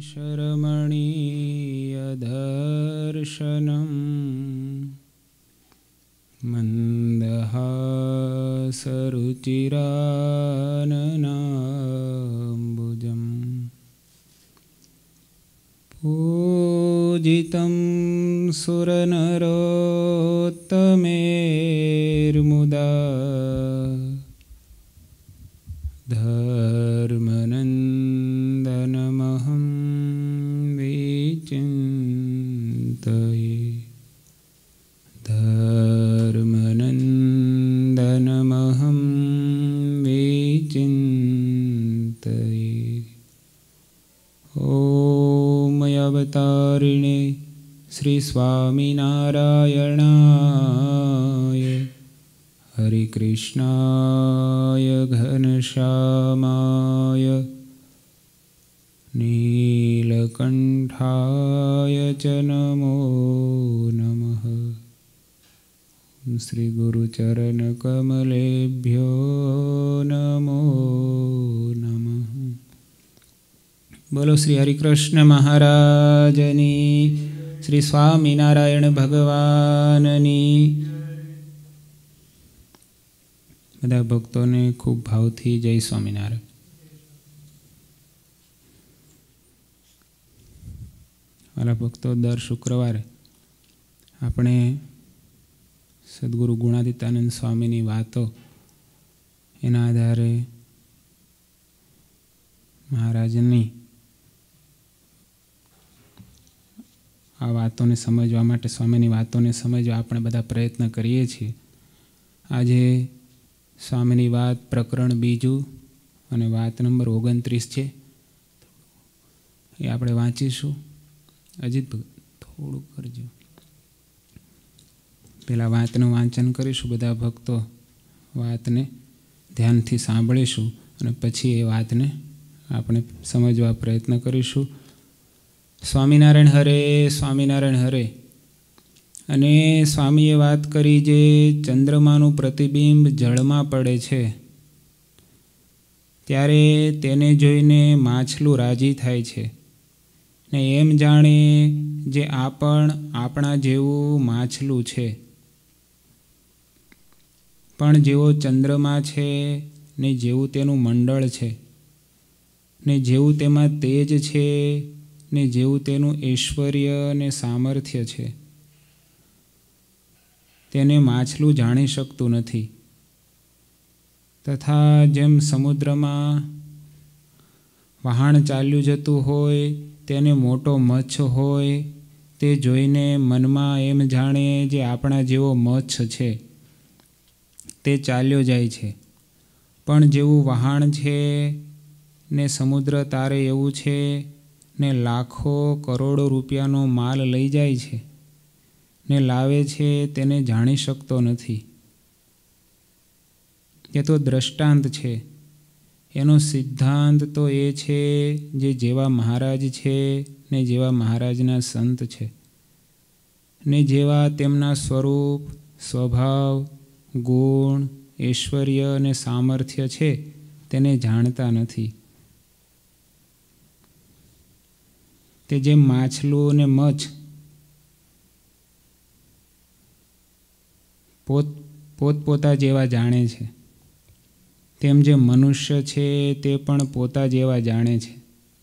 शरमणीयदर्शनम् मन्दहासरुचिराननाम्बुजम् पूजितं सुरनरोत्तमेर्मुदा धर्मनन्दनमहं विचिन्तये धर्मनन्दनमहं विचिन्तये। ॐ अवतारिणे श्री स्वामिनारायणाय हरिकृष्णाय घनश्यामाय नीलकण्ठाय च नमो नमः। श्री गुरुचरणकमलेभ्यो नमो नमः। बोलो श्री हरिकृष्ण महाराजनी, श्री स्वामिनारायण भगवाननी। બધા ભક્તોને ખૂબ ભાવથી જય સ્વામિનારાયણ। વાલા ભક્તો, દર શુક્રવારે આપણે સદગુરુ ગુણાતીતાનંદ સ્વામીની વાતો, એના આધારે મહારાજની આ વાતોને સમજવા માટે, સ્વામીની વાતોને સમજવા આપણે બધા પ્રયત્ન કરીએ છીએ। આજે સ્વામીની વાત પ્રકરણ બીજું અને વાત નંબર 29 છે, એ આપણે વાંચીશું। અજીત થોડું કરજો, પહેલાં વાતનું વાંચન કરીશું, બધા ભક્તો વાતને ધ્યાનથી સાંભળીશું અને પછી એ વાતને આપણે સમજવા પ્રયત્ન કરીશું। સ્વામિનારાયણ હરે, સ્વામિનારાયણ હરે। અને સ્વામીએ વાત કરી, જે ચંદ્રમાનું પ્રતિબિંબ જળમાં પડે છે ત્યારે તેને જોઈને માછલું રાજી થાય છે ને એમ જાણે જે આપણા જેવું માછલું છે, પણ જેવો ચંદ્રમા છે ને જેવું તેનું મંડળ છે ને જેવું તેમાં તેજ છે ને જેવું તેનું ઐશ્વર્ય ને સામર્થ્ય છે, તેને માછલું જાણી શકતું નથી। તથા જેમ સમુદ્રમાં વહાણ ચાલ્યું જતું હોય, તેને મોટો મચ્છ હોય તે જોઈને મનમાં એમ જાણે જે આપણા જેવો મચ્છ છે તે ચાલ્યો જાય છે, પણ જેવું વહાણ છે ને સમુદ્ર તારે એવું છે ને લાખો કરોડો રૂપિયાનો માલ લઈ જાય છે ને લાવે છે, તેને જાણી શકતો નથી। એ તો દ્રષ્ટાંત છે। એનો સિદ્ધાંત તો એ છે જે જેવા મહારાજ છે ને જેવા મહારાજના સંત છે ને જેવા તેમના સ્વરૂપ, સ્વભાવ, ગુણ, ઐશ્વર્ય અને સામર્થ્ય છે તેને જાણતા નથી। તે જેમ માછલું અને મચ્છ પોતપોતા જેવા જાણે છે, તેમ જે મનુષ્ય છે તે પણ પોતા જેવા જાણે છે,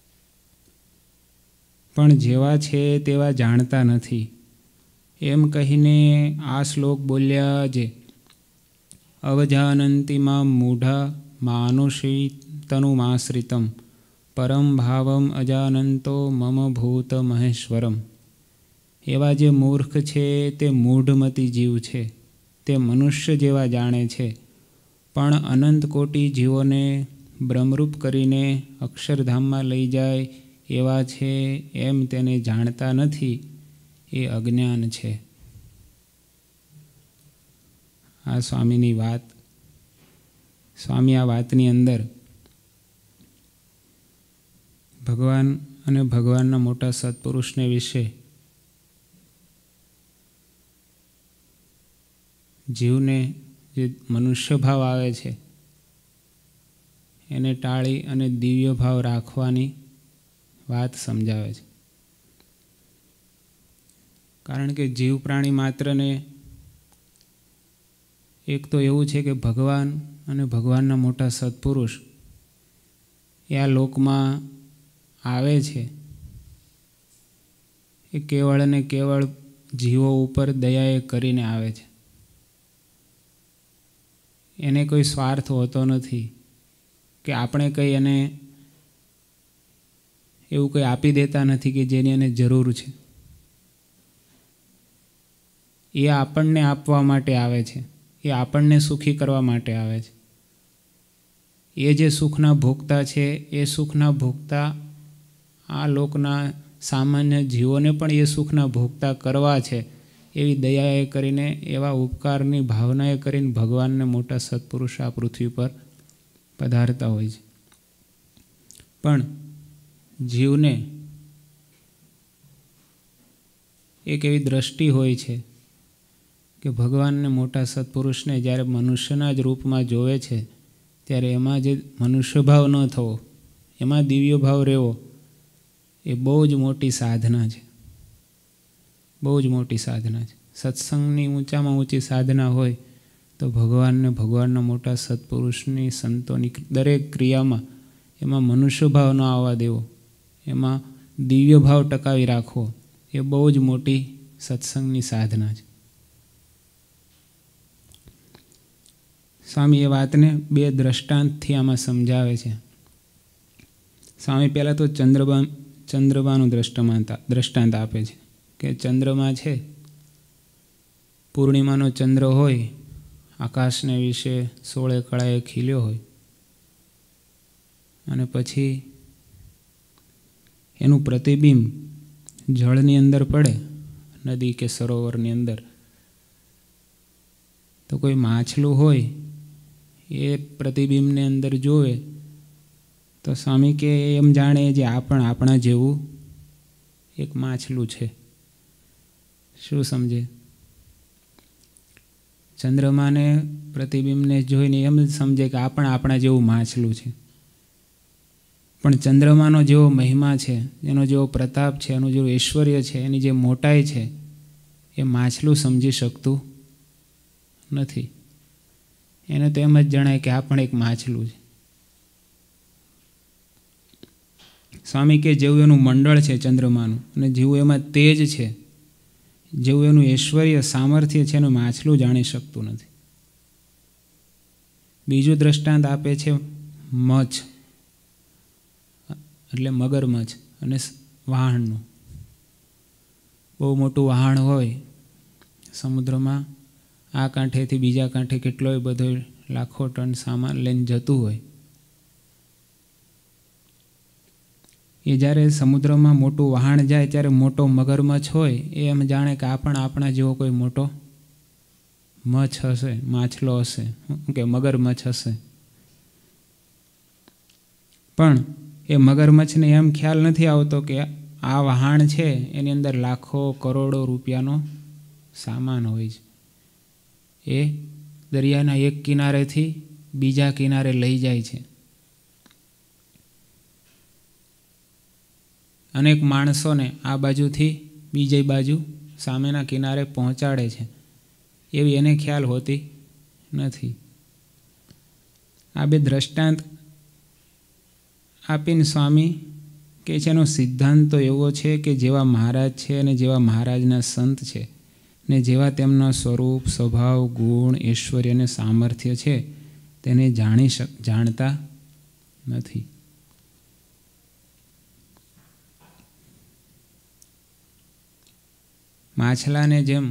પણ જેવા છે તેવા જાણતા નથી। એમ કહીને આ શ્લોક બોલ્યા, જે અવજાનંતિમાં મૂઢા માનુષી તનુમાશ્રિતમ પરમ ભાવમ અજાનંતો મમ ભૂત મહેશ્વરમ। એવા જે મૂર્ખ છે તે મૂઢમતી જીવ છે, તે મનુષ્ય જેવા જાણે છે, પણ અનંત કોટી જીવોને બ્રહ્મરૂપ કરીને અક્ષરધામમાં લઈ જાય એવા છે એમ તેને જાણતા નથી, એ અજ્ઞાન છે। આ સ્વામીની વાત, સ્વામી આ વાતની અંદર ભગવાન અને ભગવાનના મોટા સત્પુરુષને વિશે જીવને જે મનુષ્ય ભાવ આવે છે એને ટાળી અને દિવ્ય ભાવ રાખવાની વાત સમજાવે છે. કારણ કે જીવ પ્રાણી માત્રને એક તો એવું છે કે ભગવાન અને ભગવાનના મોટા સત્પુરુષ એ આ લોકમાં આવે છે એ કેવળ અને કેવળ જીવો ઉપર દયાએ કરીને આવે છે. એને કોઈ સ્વાર્થ હોતો નથી કે આપણે કંઈ એને એવું કંઈ આપી દેતા નથી કે જેની એને જરૂર છે. એ આપણને આપવા માટે આવે છે, એ આપણને સુખી કરવા માટે આવે છે. એ જે સુખના ભોગતા છે એ સુખના ભોગતા આ લોકના સામાન્ય જીવોને પણ એ સુખના ભોગતા કરવા છે એવી દયાએ કરીને, એવા ઉપકારની ભાવનાએ કરીને ભગવાનને મોટા સત્પુરુષ આ પૃથ્વી પર પધારતા હોય છે. પણ જીવને એક એવી દ્રષ્ટિ હોય છે કે ભગવાનને મોટા સત્પુરુષને જ્યારે મનુષ્યના જ રૂપમાં જોવે છે ત્યારે એમાં જે મનુષ્ય ભાવ ન થવો, એમાં દિવ્ય ભાવ રહેવો, એ બહુ જ મોટી સાધના છે. બહુ જ મોટી સાધના છે. સત્સંગની ઊંચામાં ઊંચી સાધના હોય તો ભગવાનને, ભગવાનના મોટા સત્પુરુષની, સંતોની દરેક ક્રિયામાં એમાં મનુષ્ય ભાવ ન આવવા દેવો, એમાં દિવ્ય ભાવ ટકાવી રાખવો, એ બહુ જ મોટી સત્સંગની સાધના છે. સ્વામી એ વાતને બે દ્રષ્ટાંતથી આમાં સમજાવે છે. સ્વામી પહેલાં તો ચંદ્રમાનું દ્રષ્ટાંત આપે છે કે ચંદ્રમા છે, પૂર્ણિમાનો ચંદ્ર હોય, આકાશને વિશે 16 કળાએ ખીલ્યો હોય, અને પછી એનું પ્રતિબિંબ જળની અંદર પડે, નદી કે સરોવરની અંદર, તો કોઈ માછલું હોય એ પ્રતિબિંબને અંદર જોવે તો સ્વામી કે એમ જાણે જે આપણા જેવું એક માછલું છે. શું સમજે? ચંદ્રમાને પ્રતિબિંબને જોઈને એમ જ સમજે કે આપણા જેવું માછલું છે. પણ ચંદ્રમાનો જેવો મહિમા છે, એનો જેવો પ્રતાપ છે, એનું જેવું ઐશ્વર્ય છે, એની જે મોટાઈ છે, એ માછલું સમજી શકતું નથી. એને તો એમ જ જણાય કે આ પણ એક માછલું છે. સ્વામી કે જેવું એનું મંડળ છે ચંદ્રમાનું, અને જેવું એમાં તેજ છે, જેવું એનું ઐશ્વર્ય, સામર્થ્ય છે, એનું માછલું જાણી શકતું નથી. બીજું દ્રષ્ટાંત આપે છે મચ્છ, એટલે મગરમચ્છ અને વહાણનું. બહુ મોટું વહાણ હોય સમુદ્રમાં, આ કાંઠેથી બીજા કાંઠે કેટલોય બધો લાખો ટન સામાન લઈને જતું હોય. એ જ્યારે સમુદ્રમાં મોટું વહાણ જાય ત્યારે મોટો મગરમચ્છ હોય એ એમ જાણે કે આપણા જેવો કોઈ મોટો મચ્છ હશે, માછલો હશે, કે મગરમચ્છ હશે. પણ એ મગરમચ્છને એમ ખ્યાલ નથી આવતો કે આ વહાણ છે એની અંદર લાખો કરોડો રૂપિયાનો સામાન હોય છે. એ દરિયાના એક કિનારેથી બીજા કિનારે લઈ જાય છે. અનેક માણસોને આ બાજુથી બીજી બાજુ સામેના કિનારે પહોંચાડે છે, એવી એને ખ્યાલ હોતી નથી. આ બે દ્રષ્ટાંત આપીને સ્વામી કે છે એનો સિદ્ધાંત તો એવો છે કે જેવા મહારાજ છે અને જેવા મહારાજના સંત છે ને જેવા તેમના સ્વરૂપ, સ્વભાવ, ગુણ, ઐશ્વર્ય અને સામર્થ્ય છે તેને જાણતા નથી. માછલાને જેમ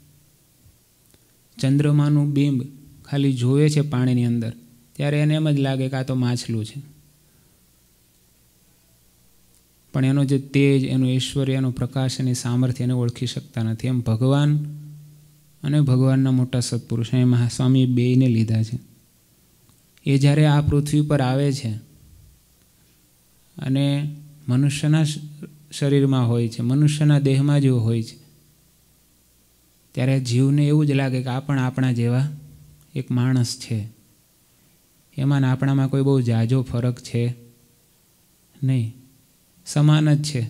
ચંદ્રમાનું બિંબ ખાલી જોવે છે પાણીની અંદર, ત્યારે એને એમ જ લાગે કે આ તો માછલું છે. પણ એનો જે તેજ, એનું ઐશ્વર્ય, એનો પ્રકાશ, એની સામર્થ્ય એને ઓળખી શકતા નથી. એમ ભગવાન અને ભગવાનના મોટા સ્વરૂપ એમાં સ્વામી બેયને લીધા છે. એ જ્યારે આ પૃથ્વી પર આવે છે અને મનુષ્યના શરીરમાં હોય છે, મનુષ્યના દેહમાં જ હોય છે, ત્યારે જીવને એવું જ લાગે કે આપણા જેવા એક માણસ છે. એમાં આપણામાં કોઈ બહુ ઝાઝો ફરક છે નહીં. સમાન જ છે.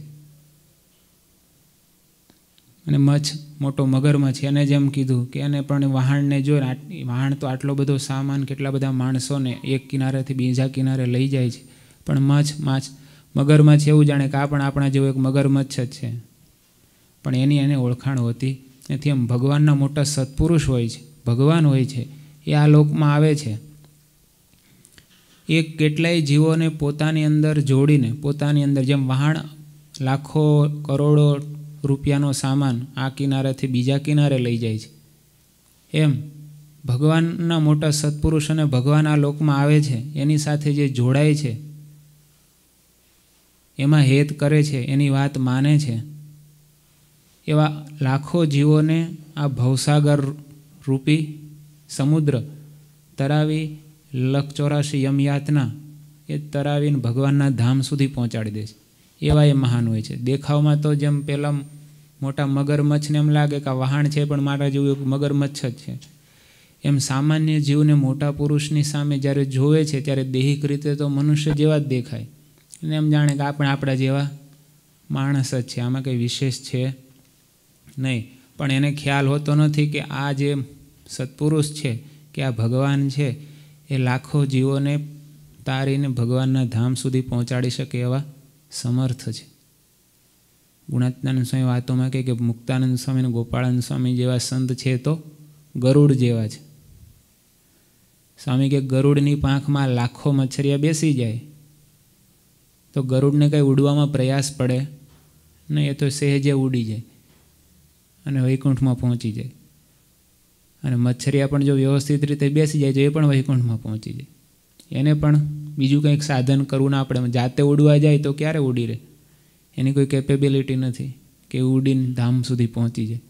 અને મચ્છ મોટો મગરમચ્છ, એને જેમ કીધું કે એને પણ વહાણને જોઈને, વહાણ તો આટલો બધો સામાન કેટલા બધા માણસોને એક કિનારેથી બીજા કિનારે લઈ જાય છે, પણ મગરમચ્છ એવું જાણે કે આ પણ આપણા જેવો એક મગરમચ્છ જ છે, પણ એને ઓળખાણ હોતી નથી. એમ ભગવાનના મોટા સત્પુરુષ હોય છે, ભગવાન હોય છે, એ આ લોકમાં આવે છે. એ કેટલાય જીવોને પોતાની અંદર જોડીને, પોતાની અંદર જેમ વહાણ લાખો કરોડો રૂપિયાનો સામાન આ કિનારેથી બીજા કિનારે લઈ જાય છે, એમ ભગવાનના મોટા સત્પુરુષ અને ભગવાન આ લોકમાં આવે છે, એની સાથે જે જોડાય છે, એમાં હેત કરે છે, એની વાત માને છે, એવા લાખો જીવોને આ ભવસાગર રૂપી સમુદ્ર તરાવી 184 યમયાતના એ તરાવીને ભગવાનના ધામ સુધી પહોંચાડી દે છે. એવા એ મહાન હોય છે. દેખાવમાં તો જેમ પેલા મોટા મગરમચ્છને એમ લાગે કે આ વહાણ છે, પણ મારા જેવું એક મગરમચ્છ જ છે, એમ સામાન્ય જીવને મોટા પુરુષની સામે જ્યારે જોવે છે ત્યારે દૈહિક રીતે તો મનુષ્ય જેવા જ દેખાય, અને એમ જાણે કે આપણે આપણા જેવા માણસ જ છે, આમાં કંઈ વિશેષ છે નહીં. પણ એને ખ્યાલ હોતો નથી કે આ જે સત્પુરુષ છે, કે આ ભગવાન છે, એ લાખો જીવોને તારીને ભગવાનના ધામ સુધી પહોંચાડી શકે એવા સમર્થ છે. ગુણાત્માનંદ સ્વામી વાતોમાં કહે કે મુક્તાનંદ સ્વામી અને ગોપાળાનંદ સ્વામી જેવા સંત છે તો ગરુડ જેવા છે. સ્વામી કે ગરુડની પાંખમાં લાખો મચ્છરિયા બેસી જાય તો ગરુડને કંઈ ઉડવામાં પ્રયાસ પડે નહીં, એ તો સહેજે ઉડી જાય અને વૈકુંઠમાં પહોંચી જાય. અને મચ્છરિયા પણ જો વ્યવસ્થિત રીતે બેસી જાય તો એ પણ વૈકુંઠમાં પહોંચી જાય. એને પણ બીજું કંઈક સાધન કરવું ના પડે. જાતે ઉડવા જાય તો ક્યારે ઉડી રહે? એની કોઈ કેપેબિલિટી નથી કે ઉડીને ધામ સુધી પહોંચી જાય.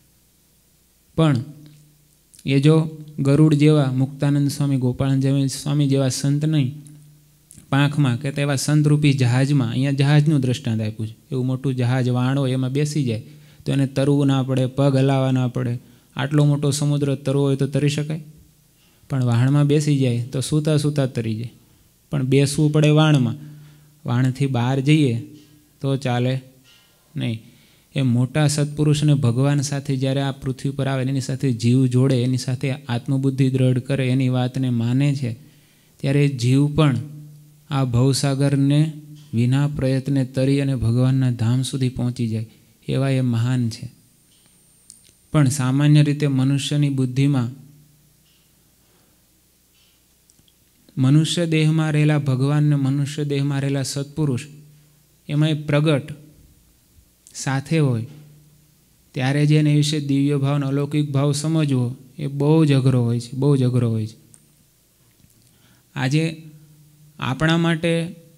પણ એ જો ગરુડ જેવા, મુક્તાનંદ સ્વામી, ગોપાળાનંદ સ્વામી જેવા સંત નહીં, પાંખમાં કે એવા સંતરૂપી જહાજમાં, અહીંયા જહાજનું દૃષ્ટાંત આપ્યું છે, એવું મોટું જહાજ વાણો એમાં બેસી જાય તો એને તરવું ના પડે, પગ હલાવવા ના પડે. આટલો મોટો સમુદ્ર તરવો હોય તો તરી શકાય? પણ વાહણમાં બેસી જાય તો સૂતા સૂતા તરી જાય. પણ બેસવું પડે વાણમાં. વાણથી બહાર જઈએ તો ચાલે નહીં. એ મોટા સત્પુરુષને ભગવાન સાથે જ્યારે આ પૃથ્વી પર આવે, એની સાથે જીવ જોડે, એની સાથે આત્મબુદ્ધિ દ્રઢ કરે, એની વાતને માને છે, ત્યારે જીવ પણ આ ભવસાગરને વિના પ્રયત્ને તરી અને ભગવાનના ધામ સુધી પહોંચી જાય. એવા એ મહાન છે. પણ સામાન્ય રીતે મનુષ્યની બુદ્ધિમાં, મનુષ્ય દેહમાં રહેલા ભગવાનને, મનુષ્ય દેહમાં રહેલા સત્પુરુષ એમાં પ્રગટ સાથે હોય ત્યારે જ એને વિશે દિવ્ય ભાવનો અલૌકિક ભાવ સમજવો એ બહુ જ અઘરો હોય છે, બહુ જ અઘરો હોય છે. આજે આપણા માટે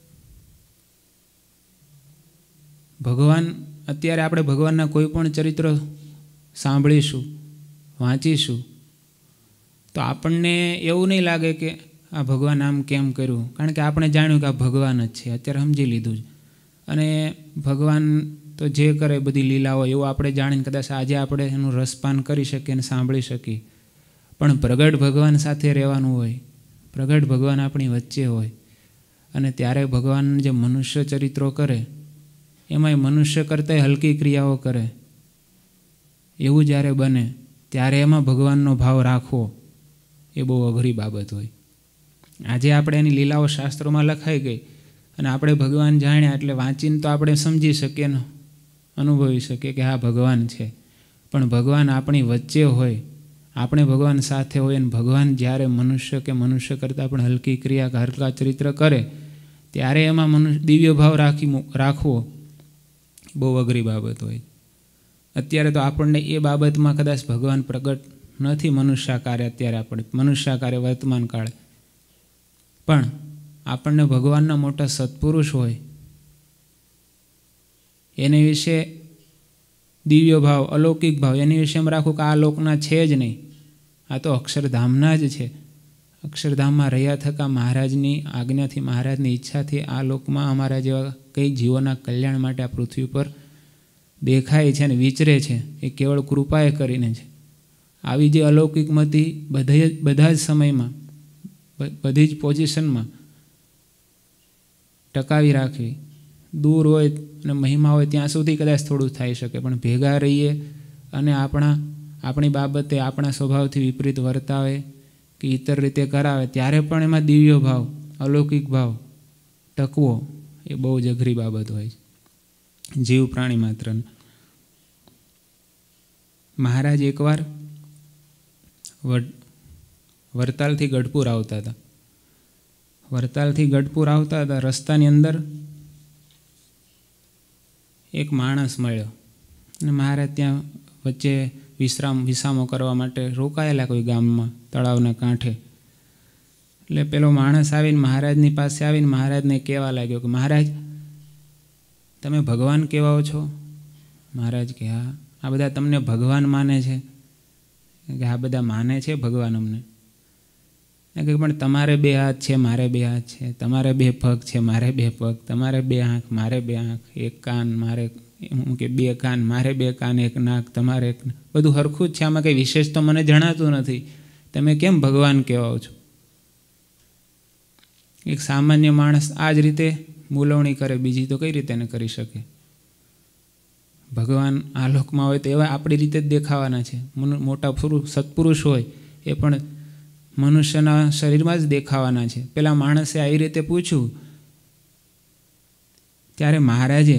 ભગવાન, અત્યારે આપણે ભગવાનના કોઈ પણ ચરિત્ર સાંભળીશું, વાંચીશું તો આપણને એવું નહીં લાગે કે આ ભગવાન આમ કેમ કર્યું, કારણ કે આપણે જાણ્યું કે આ ભગવાન જ છે, અત્યારે સમજી લીધું છે. અને ભગવાન તો જે કરે બધી લીલાઓ એવું આપણે જાણીને કદાચ આજે આપણે એનું રસપાન કરી શકીએ અને સાંભળી શકીએ. પણ પ્રગટ ભગવાન સાથે રહેવાનું હોય, પ્રગટ ભગવાન આપણી વચ્ચે હોય, અને ત્યારે ભગવાન જે મનુષ્ય ચરિત્રો કરે એમાંય મનુષ્ય કરતાંય હલકી ક્રિયાઓ કરે, એવું જ્યારે બને ત્યારે એમાં ભગવાનનો ભાવ રાખવો એ બહુ અઘરી બાબત હોય. આજે આપણે એની લીલાઓ શાસ્ત્રોમાં લખાઈ ગઈ અને આપણે ભગવાન જાણ્યા એટલે વાંચીને તો આપણે સમજી શકીએ ને અનુભવી શકીએ કે હા ભગવાન છે. પણ ભગવાન આપણી વચ્ચે હોય, આપણે ભગવાન સાથે હોય, અને ભગવાન જ્યારે મનુષ્ય કે મનુષ્ય કરતાં પણ હલકી ક્રિયા કે હલકા ચરિત્ર કરે ત્યારે એમાં દિવ્ય ભાવ રાખવો બહુ અઘરી બાબત હોય. અત્યારે તો આપણને એ બાબતમાં કદાચ ભગવાન પ્રગટ નથી મનુષ્યાકારે, અત્યારે આપણે મનુષ્યાકારે વર્તમાન કાળે, પણ આપણને ભગવાનના મોટા સત્પુરુષ હોય એને વિશે દિવ્ય ભાવ, અલૌકિક ભાવ, એની વિશે એમ રાખવું કે આ લોકના છે જ નહીં, આ તો અક્ષરધામના જ છે. અક્ષરધામમાં રહ્યા થકા મહારાજની આજ્ઞાથી, મહારાજની ઈચ્છાથી આ લોકમાં અમારા જેવા કઈ જીવોના કલ્યાણ માટે આ પૃથ્વી પર દેખાય છે અને વિચરે છે, એ કેવળ કૃપાએ કરીને છે. આવી જે અલૌકિકમતી બધા જ સમયમાં, બધી જ પોઝિશનમાં ટકાવી રાખવી, દૂર હોય અને મહિમા હોય ત્યાં સુધી કદાચ થોડું થઈ શકે, પણ ભેગા રહીએ અને આપણી બાબતે આપણા સ્વભાવથી વિપરીત વર્તાવે કે ઇતર રીતે કરાવે ત્યારે પણ એમાં દિવ્ય ભાવ, અલૌકિક ભાવ ટકવો એ બહુ જ અઘરી બાબત હોય છે જીવ પ્રાણી માત્રને. મહારાજ એકવાર વરતાલથી ગઢપુર આવતા હતા. વરતાલથી ગઢપુર આવતા હતા, રસ્તાની અંદર એક માણસ મળ્યો અને મહારાજ ત્યાં વચ્ચે વિસામો કરવા માટે રોકાયેલા કોઈ ગામમાં તળાવના કાંઠે. એટલે પેલો માણસ આવીને મહારાજની પાસે આવીને મહારાજને કહેવા લાગ્યો કે મહારાજ તમે ભગવાન કહેવાઓ છો? મહારાજ કે હા. આ બધા તમને ભગવાન માને છે? કે આ બધા માને છે ભગવાન અમને. કે પણ તમારે 2 હાથ છે, મારે 2 હાથ છે, તમારે 2 પગ છે, મારે 2 પગ, તમારે 2 આંખ, મારે 2 આંખ, 1 કાન, મારે કે 2 કાન, મારે 2 કાન, 1 નાક, તમારે 1, બધું હરખું જ છે, આમાં કંઈ વિશેષ તો મને જણાતું નથી, તમે કેમ ભગવાન કહેવાઓ છો? એક સામાન્ય માણસ આ જ રીતે બોલવણી કરે, બીજી તો કઈ રીતે એને કરી શકે? ભગવાન આ લોકમાં હોય તો એવા આપણી રીતે જ દેખાવાના છે. મોટા સત્પુરુષ હોય એ પણ મનુષ્યના શરીરમાં જ દેખાવાના છે. પેલા માણસે આવી રીતે પૂછ્યું ત્યારે મહારાજે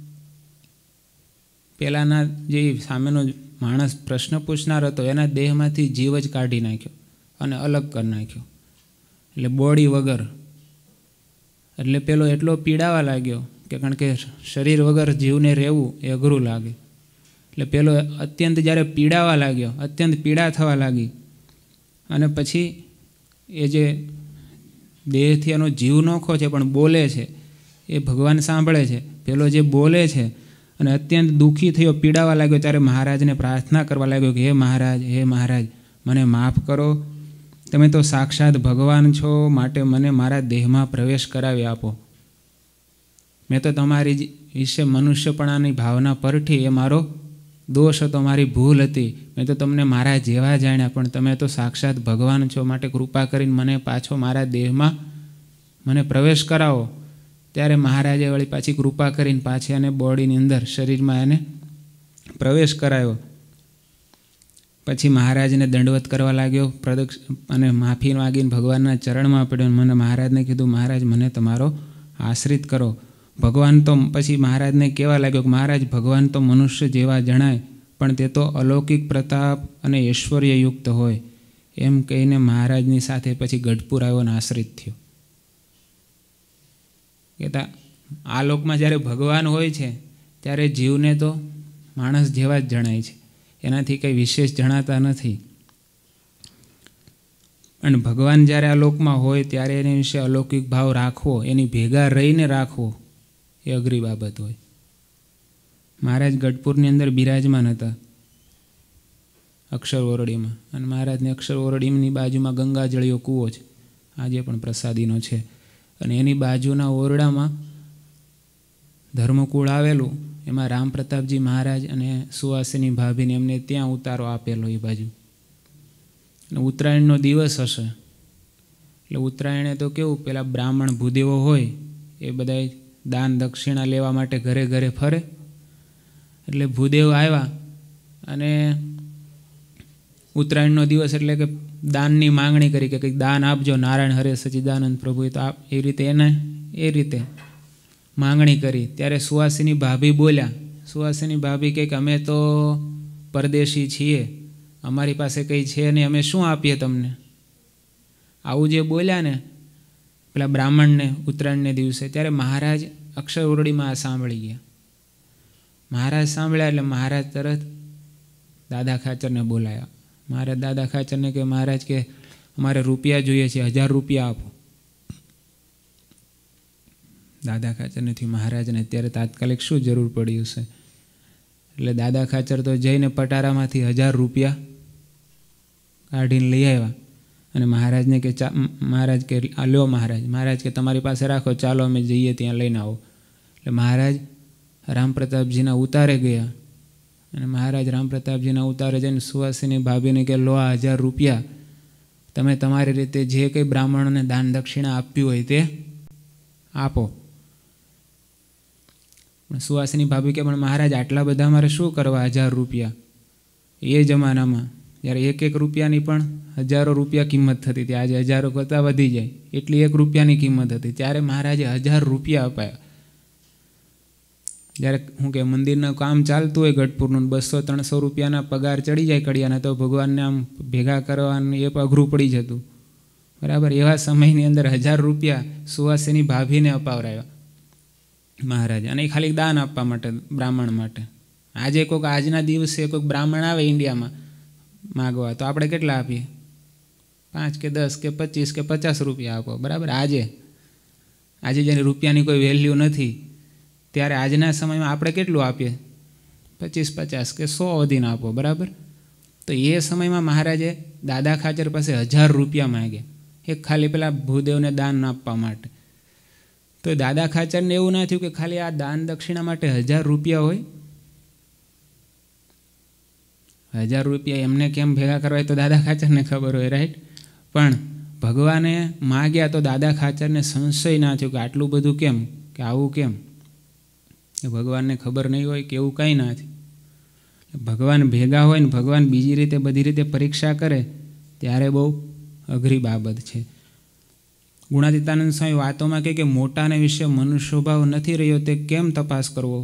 પેલાના જે સામેનો માણસ પ્રશ્ન પૂછનાર હતો એના દેહમાંથી જીવ જ કાઢી નાખ્યો અને અલગ કરી નાખ્યો, એટલે બોડી વગર. એટલે પેલો એટલો પીડાવા લાગ્યો કે કારણ કે શરીર વગર જીવને રહેવું એ અઘરું લાગે. એટલે પેલો અત્યંત જ્યારે પીડાવા લાગ્યો, અત્યંત પીડા થવા લાગી અને પછી એ જે દેહથી એનો જીવ નોખો છે પણ બોલે છે, એ ભગવાન સાંભળે છે. પેલો જે બોલે છે અને અત્યંત દુઃખી થયો, પીડાવા લાગ્યો, ત્યારે મહારાજને પ્રાર્થના કરવા લાગ્યો કે હે મહારાજ મને માફ કરો, તમે તો સાક્ષાત ભગવાન છો, માટે મને મારા દેહમાં પ્રવેશ કરાવી આપો. મેં તો તમારી વિશે મનુષ્યપણાની ભાવના પરથી, એ મારો દોષ હતો, મારી ભૂલ હતી. મેં તો તમને મારા જેવા જાણ્યા, પણ તમે તો સાક્ષાત ભગવાન છો, માટે કૃપા કરીને મને પાછો મારા દેહમાં મને પ્રવેશ કરાવો. ત્યારે મહારાજે વળી પાછી કૃપા કરીને પાછી એને બોડીની અંદર, શરીરમાં એને પ્રવેશ કરાવ્યો. પછી મહારાજને દંડવત કરવા લાગ્યો અને માફી માગીને ભગવાનના ચરણમાં પડ્યો. મને મહારાજને કીધું મહારાજ મને તમારો આશ્રિત કરો. ભગવાન તો પછી મહારાજને કહેવા લાગ્યો કે મહારાજ ભગવાન તો મનુષ્ય જેવા જણાય, પણ તે તો અલૌકિક પ્રતાપ અને ઐશ્વર્યયુક્ત હોય. એમ કહીને મહારાજની સાથે પછી ગઢપુર આવ્યો અને આશ્રિત થયો. કહેતા આ લોકમાં જ્યારે ભગવાન હોય છે ત્યારે જીવને તો માણસ જેવા જ જણાય છે, એનાથી કંઈ વિશેષ જણાતા નથી. અને ભગવાન જ્યારે આ લોકમાં હોય ત્યારે એની વિશે અલૌકિક ભાવ રાખવો, એની ભેગા રહીને રાખવો એ અઘરી બાબત હોય. મહારાજ ગઢપુરની અંદર બિરાજમાન હતા અક્ષર ઓરડીમાં, અને મહારાજની અક્ષર ઓરડીની બાજુમાં ગંગાજળીયો કૂવો છે, આજે પણ પ્રસાદીનો છે. અને એની બાજુના ઓરડામાં ધર્મકુળ આવેલું, એમાં રામપ્રતાપજી મહારાજ અને સુવાસિની ભાભીને એમને ત્યાં ઉતારો આપેલો એ બાજુ. અને ઉત્તરાયણનો દિવસ હશે, એટલે ઉત્તરાયણે તો કેવું, પેલા બ્રાહ્મણ ભૂદેવો હોય એ બધા દાન દક્ષિણા લેવા માટે ઘરે ઘરે ફરે. એટલે ભૂદેવ આવ્યા અને ઉત્તરાયણનો દિવસ એટલે કે દાનની માંગણી કરી કે કંઈક દાન આપજો, નારાયણ હરે સચ્ચિદાનંદ પ્રભુએ તો એ રીતે માંગણી કરી. ત્યારે સુવાસિની ભાભી બોલ્યા. સુવાસિની ભાભી કહે કે અમે તો પરદેશી છીએ, અમારી પાસે કંઈ છે નહીં, અમે શું આપીએ તમને? આવું જે બોલ્યા ને પેલા બ્રાહ્મણને ઉત્તરાયણને દિવસે, ત્યારે મહારાજ અક્ષર ઓરડીમાં આ સાંભળી ગયા. મહારાજ સાંભળ્યા એટલે મહારાજ તરત દાદા ખાચરને બોલાયા. મહારાજ દાદા ખાચરને કે મહારાજ કે અમારે રૂપિયા જોઈએ છે, 1000 રૂપિયા આપો. દાદા ખાચરને થયું મહારાજને અત્યારે તાત્કાલિક શું જરૂર પડી હશે, એટલે દાદા ખાચર તો જઈને પટારામાંથી 1000 રૂપિયા કાઢીને લઈ આવ્યા. અને મહારાજને કે મહારાજ કે આ લ્યો મહારાજ કે તમારી પાસે રાખો, ચાલો અમે જઈએ ત્યાં લઈને આવો. એટલે મહારાજ રામપ્રતાપજીના ઉતારે ગયા અને મહારાજ રામપ્રતાપજીના ઉતારે જઈને સુવાસિની ભાભીને કે લો આ 1000 રૂપિયા, તમે તમારી રીતે જે કંઈ બ્રાહ્મણોને દાન દક્ષિણા આપ્યું હોય તે આપો. પણ સુવાસિની ભાભી કે પણ મહારાજ આટલા બધા મારે શું કરવા 1000 રૂપિયા? એ જમાનામાં જ્યારે 1 રૂપિયાની પણ હજારો રૂપિયા કિંમત થતી હતી. આજે હજારો કરતાં વધી જાય એટલી 1 રૂપિયાની કિંમત હતી. ત્યારે મહારાજે 1000 રૂપિયા અપાયા. જ્યારે શું કે મંદિરનું કામ ચાલતું હોય ગઢપુરનું, 200-300 રૂપિયાના પગાર ચડી જાય કડિયાના, તો ભગવાનને આમ ભેગા કરવાનું એ અઘરું પડી જતું. બરાબર, એવા સમયની અંદર 1000 રૂપિયા સુવાસિની ભાભીને અપાવરાયા મહારાજ, અને એ ખાલી દાન આપવા માટે, બ્રાહ્મણ માટે. આજે કોઈક આજના દિવસે કોઈક બ્રાહ્મણ આવે ઇન્ડિયામાં માગવા, તો આપણે કેટલા આપીએ? 5 કે 10 કે 25 કે 50 રૂપિયા આપો. બરાબર, આજે જ્યારે રૂપિયાની કોઈ વેલ્યુ નથી, ત્યારે આજના સમયમાં આપણે કેટલું આપીએ? 25, 50 કે 100 વધીને આપો. બરાબર, તો એ સમયમાં મહારાજે દાદા ખાચર પાસે 1000 રૂપિયા માંગ્યા, એક ખાલી પેલા ભૂદેવને દાન આપવા માટે. તો દાદા ખાચરને એવું ના થયું કે ખાલી આ દાન દક્ષિણા માટે 1000 રૂપિયા હોય? 1000 રૂપિયા એમને કેમ ભેગા કરવા તો દાદા ખાચરને ખબર હોય, રાઈટ? પણ ભગવાને માગ્યા તો દાદા ખાચરને સંશય ના થયો કે આટલું બધું કેમ, કે આવું કેમ? એ ભગવાનને ખબર નહીં હોય કે એવું કંઈ ના થયું. ભગવાન ભેગા હોય ને ભગવાન બીજી રીતે બધી રીતે પરીક્ષા કરે ત્યારે બહુ અઘરી બાબત છે. ગુણાતીતાનંદ સ્વામી વાતોમાં કહે કે મોટાને વિશે મનુષ્ય ભાવ નથી રહ્યો તે કેમ તપાસ કરવો?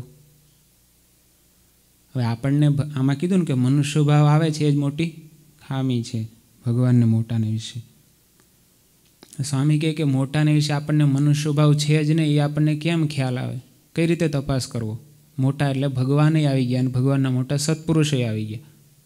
હવે આપણને આમાં કીધું ને કે મનુષ્ય ભાવ આવે છે એ જ મોટી ખામી છે ભગવાનને મોટાને વિશે. સ્વામી કહે કે મોટાને વિશે આપણને મનુષ્ય ભાવ છે જ નહીં, એ આપણને કેમ ખ્યાલ આવે? કઈ રીતે તપાસ કરવો? મોટા એટલે ભગવાને આવી ગયા, અને ભગવાનના મોટા સત્પુરુષો આવી ગયા.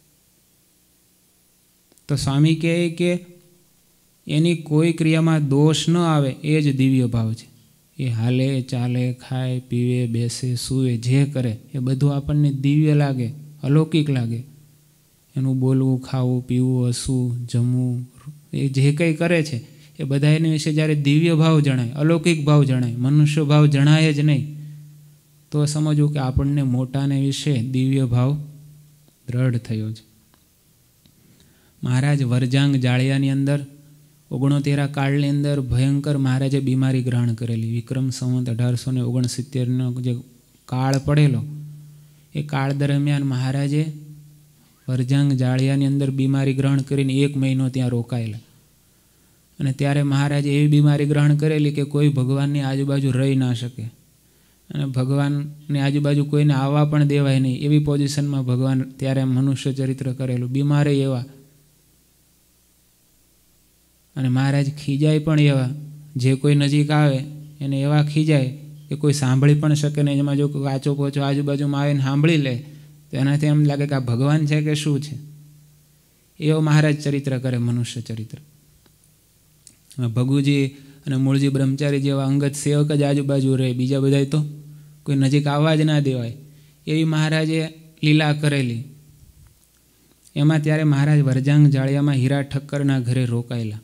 તો સ્વામી કહે કે એની કોઈ ક્રિયામાં દોષ ન આવે એ જ દિવ્ય ભાવ છે. એ હાલે ચાલે, ખાય પીવે, બેસે સૂવે, જે કરે એ બધું આપણને દિવ્ય લાગે, અલૌકિક લાગે. એનું બોલવું, ખાવું, પીવું, હસવું, જમવું, એ જે કંઈ કરે છે એ બધા એના વિશે જ્યારે દિવ્ય ભાવ જણાય, અલૌકિક ભાવ જણાય, મનુષ્ય ભાવ જણાય જ નહીં, તો સમજવું કે આપણને મોટાને વિશે દિવ્ય ભાવ દ્રઢ થયો છે. મહારાજ વરજાંગ જાળિયાની અંદર 69 કાળની અંદર ભયંકર મહારાજે બીમારી ગ્રહણ કરેલી. વિક્રમ સંવત 1869નો જે કાળ પડેલો, એ કાળ દરમિયાન મહારાજે વરજાંગ જાળિયાની અંદર બીમારી ગ્રહણ કરીને 1 મહિનો ત્યાં રોકાયેલા. અને ત્યારે મહારાજે એવી બીમારી ગ્રહણ કરેલી કે કોઈ ભગવાનની આજુબાજુ રહી ના શકે, અને ભગવાનની આજુબાજુ કોઈને આવવા પણ દેવાય નહીં એવી પોઝિશનમાં ભગવાન ત્યારે મનુષ્ય ચરિત્ર કરેલું, બીમારે એવા. અને મહારાજ ખીજાય પણ એવા, જે કોઈ નજીક આવે એને એવા ખીજાય કે કોઈ સાંભળી પણ શકે નહીં. એમાં જો કાચો પોચો આજુબાજુમાં આવીને સાંભળી લે તો એનાથી એમ લાગે કે આ ભગવાન છે કે શું છે. એવો મહારાજ ચરિત્ર કરે, મનુષ્ય ચરિત્ર. ભગુજી અને મૂળજી બ્રહ્મચારી જેવા અંગત સેવક જ આજુબાજુ રહે, બીજા બધા તો કોઈ નજીક આવવા જ ના દેવાય, એવી મહારાજે લીલા કરેલી. એમાં ત્યારે મહારાજ વરજાંગ જાળિયામાં હીરા ઠક્કરના ઘરે રોકાયેલા.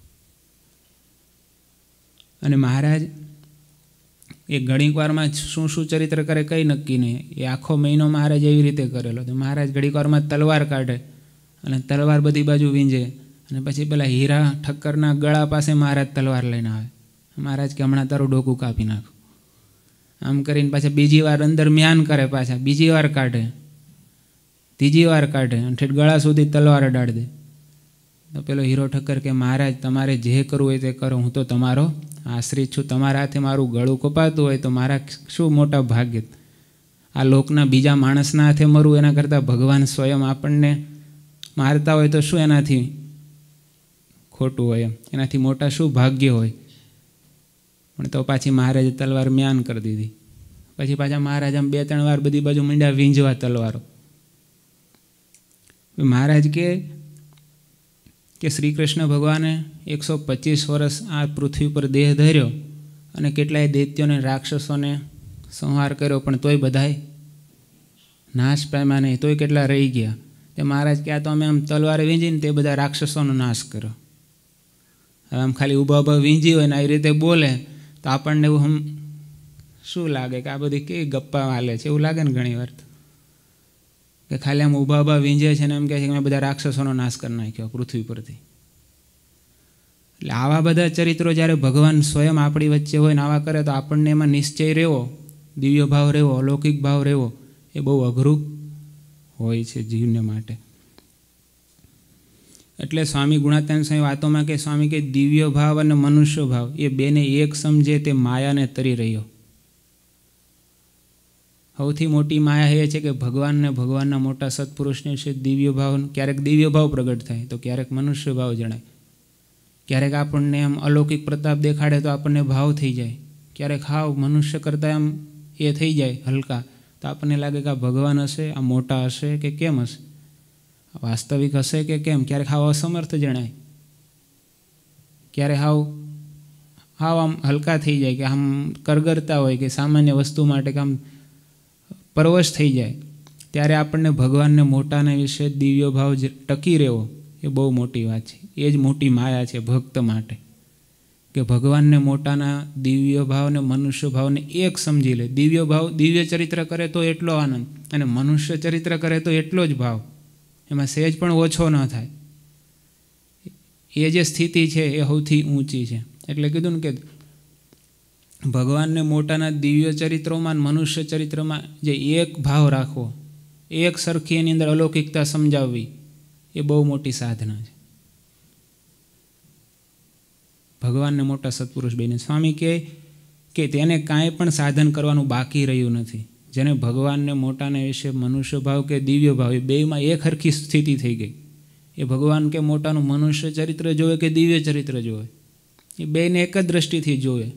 અને મહારાજ એ ઘડીક વારમાં શું શું ચરિત્ર કરે કંઈ નક્કી નહીં. એ આખો મહિનો મહારાજ એવી રીતે કરેલો. તો મહારાજ ઘડીક વારમાં તલવાર કાઢે અને તલવાર બધી બાજુ વીંજે, અને પછી પેલા હીરા ઠક્કરના ગળા પાસે મહારાજ તલવાર લઈને આવે. મહારાજ કે હમણાં તારું ડોકું કાપી નાખો. આમ કરીને પાછા બીજી વાર અંદર મ્યાન કરે, પાછા બીજી વાર કાઢે, ત્રીજી વાર કાઢે, અને ઠેઠ ગળા સુધી તલવાર અડાડી દે. તો પેલો હીરો ઠક્કર કે મહારાજ તમારે જે કરવું હોય તે કરો, હું તો તમારો આશ્રિત છું, તમારા હાથે મારું ગળું કપાતું હોય તો મારા શું મોટા ભાગ્ય. આ લોકના બીજા માણસના હાથે મરવું એના કરતાં ભગવાન સ્વયં આપણને મારતા હોય તો શું એનાથી ખોટું હોય, એમ એનાથી મોટા શું ભાગ્ય હોય. પણ તો પાછી મહારાજે તલવાર મ્યાન કરી દીધી. પછી પાછા મહારાજ આમ 2-3 વાર બધી બાજુ મીંડા વીંજવા તલવારો. મહારાજ કે શ્રી કૃષ્ણ ભગવાને 125 વર્ષ આ પૃથ્વી પર દેહ ધર્યો અને કેટલાય દૈત્યોને રાક્ષસોને સંહાર કર્યો, પણ તોય બધાય નાશ પામ્યા નહીં, તોય કેટલા રહી ગયા. તે મહારાજ કે આ તો અમે આમ તલવારે વીંજીને તે બધા રાક્ષસોનો નાશ કર્યો. હવે આમ ખાલી ઊભા ઊભા વીંજી હોય ને આવી રીતે બોલે તો આપણને એવું શું લાગે કે આ બધી કેવી ગપ્પા હાલે છે, એવું લાગે ને ઘણી વાર. કે ખાલી આમ ઊભા ઊભા વીંજે છે ને એમ કહે છે કે મેં બધા રાક્ષસોનો નાશ કરી નાખ્યો પૃથ્વી પરથી. એટલે આવા બધા ચરિત્રો જ્યારે ભગવાન સ્વયં આપણી વચ્ચે હોય ને આવા કરે તો આપણને એમાં નિશ્ચય રહેવો દિવ્ય ભાવ રહેવો, અલૌકિક ભાવ રહેવો એ બહુ અઘરું હોય છે જીવને માટે. એટલે સ્વામી ગુણાતીતાનંદ સ્વામી વાતોમાં કે સ્વામી કે દિવ્ય ભાવ અને મનુષ્ય ભાવ એ બેને એક સમજે તે માયાને તરી રહ્યો. સૌથી મોટી માયા એ છે કે ભગવાનને, ભગવાનના મોટા સત્પુરુષને છે દિવ્ય ભાવ, ક્યારેક દિવ્ય ભાવ પ્રગટ થાય તો ક્યારેક મનુષ્ય ભાવ જણાય. ક્યારેક આપણને એમ અલૌકિક પ્રતાપ દેખાડે તો આપણને ભાવ થઈ જાય. ક્યારેક હાવ મનુષ્ય કરતાં એમ એ થઈ જાય હલકા, તો આપણને લાગે કે આ ભગવાન હશે, આ મોટા હશે કે કેમ હશે, વાસ્તવિક હશે કે કેમ. ક્યારેક હાવ અસમર્થ જણાય, ક્યારેક હાવ આમ હલકા થઈ જાય કે આમ કરગરતા હોય કે સામાન્ય વસ્તુ માટે કે આમ પરવશ થઈ જાય. ત્યારે આપણને ભગવાનને મોટાના વિશે દિવ્ય ભાવ ટકી રહેવો એ બહુ મોટી વાત છે. એ જ મોટી માયા છે ભક્ત માટે, કે ભગવાનને મોટાના દિવ્ય ભાવને મનુષ્ય ભાવને એક સમજી લે. દિવ્ય ભાવ દિવ્ય ચરિત્ર કરે તો એટલો આનંદ, અને મનુષ્ય ચરિત્ર કરે તો એટલો જ ભાવ, એમાં સહેજ પણ ઓછો ન થાય. એ જે સ્થિતિ છે એ સૌથી ઊંચી છે. એટલે કીધું ને કે ભગવાનને મોટાના દિવ્ય ચરિત્રોમાં, મનુષ્ય ચરિત્રમાં જે એક ભાવ રાખવો, એક સરખી એની અંદર અલૌકિકતા સમજાવવી, એ બહુ મોટી સાધના છે. ભગવાનને મોટા સત્પુરુષ બને સ્વામી કહે કે તેને કાંઈ પણ સાધન કરવાનું બાકી રહ્યું નથી. જેને ભગવાનને મોટાને વિશે મનુષ્ય ભાવ કે દિવ્ય ભાવ એ બેમાં એક હરખી સ્થિતિ થઈ ગઈ. એ ભગવાન કે મોટાનું મનુષ્ય ચરિત્ર જોવે કે દિવ્ય ચરિત્ર જોવે, એ બેને એક જ દ્રષ્ટિથી જોવે.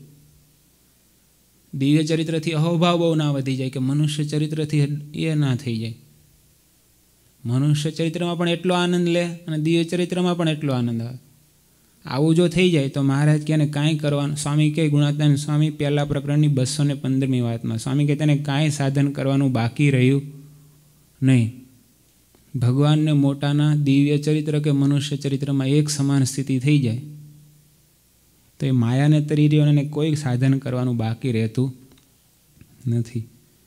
દિવ્ય ચરિત્રથી અહોભાવ બહુ ના વધી જાય કે મનુષ્ય ચરિત્રથી એ ના થઈ જાય. મનુષ્ય ચરિત્રમાં પણ એટલો આનંદ લે અને દિવ્ય ચરિત્રમાં પણ એટલો આનંદ આવે. આવું જો થઈ જાય તો મહારાજ કે કાંઈ કરવાનું, સ્વામી કહે ગુણાતીતાનંદ સ્વામી પહેલા પ્રકરણની 215મી વાતમાં સ્વામી કે તેને કાંઈ સાધન કરવાનું બાકી રહ્યું નહીં. ભગવાનને મોટાના દિવ્ય ચરિત્ર કે મનુષ્ય ચરિત્રમાં એક સમાન સ્થિતિ થઈ જાય તો એ માયાને તરી રહ્યો અને કોઈ સાધન કરવાનું બાકી રહેતું નથી.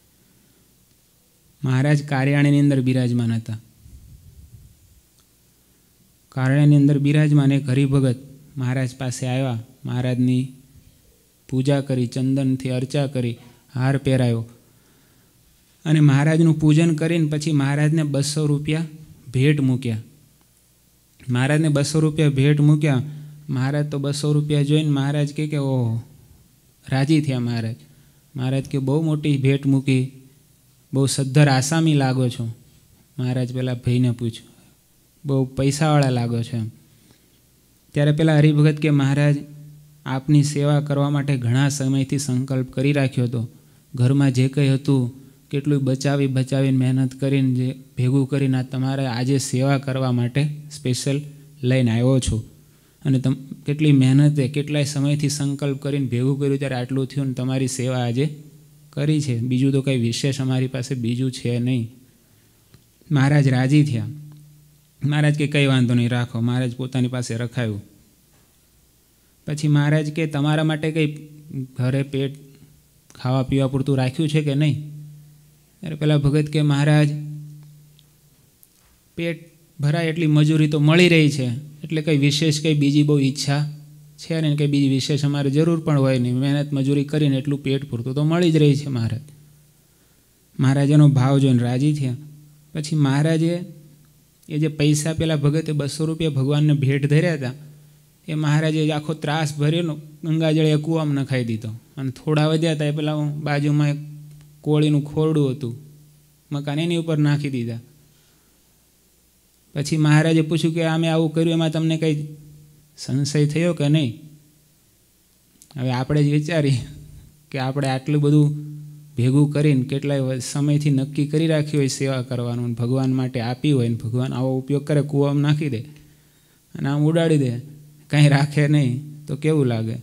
મહારાજ કાર્યાણીની અંદર બિરાજમાન હતા. કાર્યાણીની અંદર બિરાજમાન એક હરિભગત મહારાજ પાસે આવ્યા. મહારાજની પૂજા કરી, ચંદનથી અર્ચા કરી, હાર પહેરાયો અને મહારાજનું પૂજન કરીને પછી મહારાજને 200 રૂપિયા ભેટ મૂક્યા. મહારાજને 200 રૂપિયા ભેટ મૂક્યા. મહારાજ તો 200 રૂપિયા જોઈને મહારાજ કે ઓહો, રાજી થયા મહારાજ. મહારાજ કે બહુ મોટી ભેટ મૂકી, બહુ સદ્ધર આસામી લાગો છો. મહારાજ પેલા ભાઈને પૂછ્યું, બહુ પૈસાવાળા લાગો છો એમ. ત્યારે પેલા હરિભગત કે મહારાજ આપની સેવા કરવા માટે ઘણા સમયથી સંકલ્પ કરી રાખ્યો હતો. ઘરમાં જે કંઈ હતું કેટલું બચાવીને મહેનત કરીને જે ભેગું કરીને તમારે આજે સેવા કરવા માટે સ્પેશિયલ લઈને આવ્યો છું. અને કેટલી મહેનતે કેટલાય સમયથી સંકલ્પ કરીને ભેગું કર્યું ત્યારે આટલું થયું ને તમારી સેવા આજે કરી છે. બીજું તો કંઈ વિશેષ અમારી પાસે બીજું છે નહીં. મહારાજ રાજી થયા. મહારાજ કે કંઈ વાંધો નહીં, રાખો. મહારાજ પોતાની પાસે રખાયું. પછી મહારાજ કે તમારા માટે કંઈ ઘરે પેટ ખાવા પીવા પૂરતું રાખ્યું છે કે નહીં? ત્યારે પેલા ભગત કે મહારાજ પેટ ભરાય એટલી મજૂરી તો મળી રહી છે, એટલે કંઈ વિશેષ કંઈ બીજી બહુ ઈચ્છા છે ને, કંઈ બીજી વિશેષ અમારે જરૂર પણ હોય નહીં. મહેનત મજૂરી કરીને એટલું પેટ પૂરતું તો મળી જ રહી છે. મહારાજ એનો ભાવ જોઈને રાજી થયા. પછી મહારાજે એ જે પૈસા પેલા ભગતે 200 રૂપિયા ભગવાનને ભેટ ધર્યા હતા એ મહારાજે આખો ત્રાસ ભર્યો, ગંગાજળ એ કૂવામાં નખાઈ દીધો. અને થોડા વધ્યા હતા એ પેલા બાજુમાં એક કોળીનું ખોરડું હતું મકાન, એની ઉપર નાખી દીધા. પછી મહારાજે પૂછ્યું કે અમે આવું કર્યું એમાં તમને કંઈ સંશય થયો કે નહીં? હવે આપણે જ વિચારીએ કે આપણે આટલું બધું ભેગું કરીને કેટલાય સમયથી નક્કી કરી રાખ્યું હોય સેવા કરવાનું, ભગવાન માટે આપી હોય ને ભગવાન આવો ઉપયોગ કરે, કૂવામાં નાખી દે અને આમ ઉડાડી દે, કંઈ રાખે નહીં તો કેવું લાગે?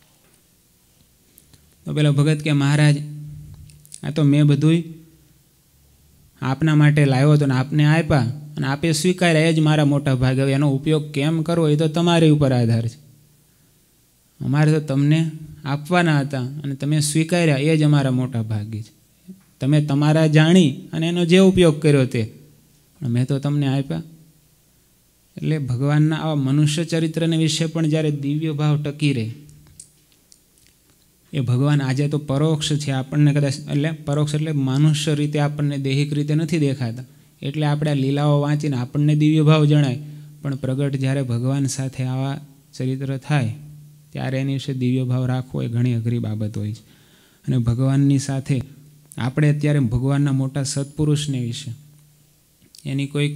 તો પેલા ભગત કે મહારાજ આ તો મેં બધું આપના માટે લાવ્યો હતો ને આપને આપ્યા અને આપે સ્વીકાર્યા, એ જ મારા મોટા ભાગ. હવે એનો ઉપયોગ કેમ કરવો એ તો તમારી ઉપર આધાર છે. અમારે તો તમને આપવાના હતા અને તમે સ્વીકાર્યા, એ જ અમારા મોટા ભાગ્ય છે. તમે તમારા જાણી અને એનો જે ઉપયોગ કર્યો તે, મેં તો તમને આપ્યા. એટલે ભગવાનના આવા મનુષ્ય ચરિત્રને વિશે પણ જ્યારે દિવ્ય ભાવ ટકી રહે એ ભગવાન આજે તો પરોક્ષ છે, આપણને કદાચ એટલે પરોક્ષ એટલે મનુષ્ય રીતે આપણને દૈહિક રીતે નથી દેખાતા, એટલે આપણે આ લીલાઓ વાંચીને આપણને દિવ્ય ભાવ જણાય, પણ પ્રગટ જ્યારે ભગવાન સાથે આવા ચરિત્ર થાય ત્યારે એની વિશે દિવ્ય ભાવ રાખવો એ ઘણી અઘરી બાબત હોય છે. અને ભગવાનની સાથે આપણે અત્યારે ભગવાનના મોટા સત્પુરુષને વિશે એની કોઈક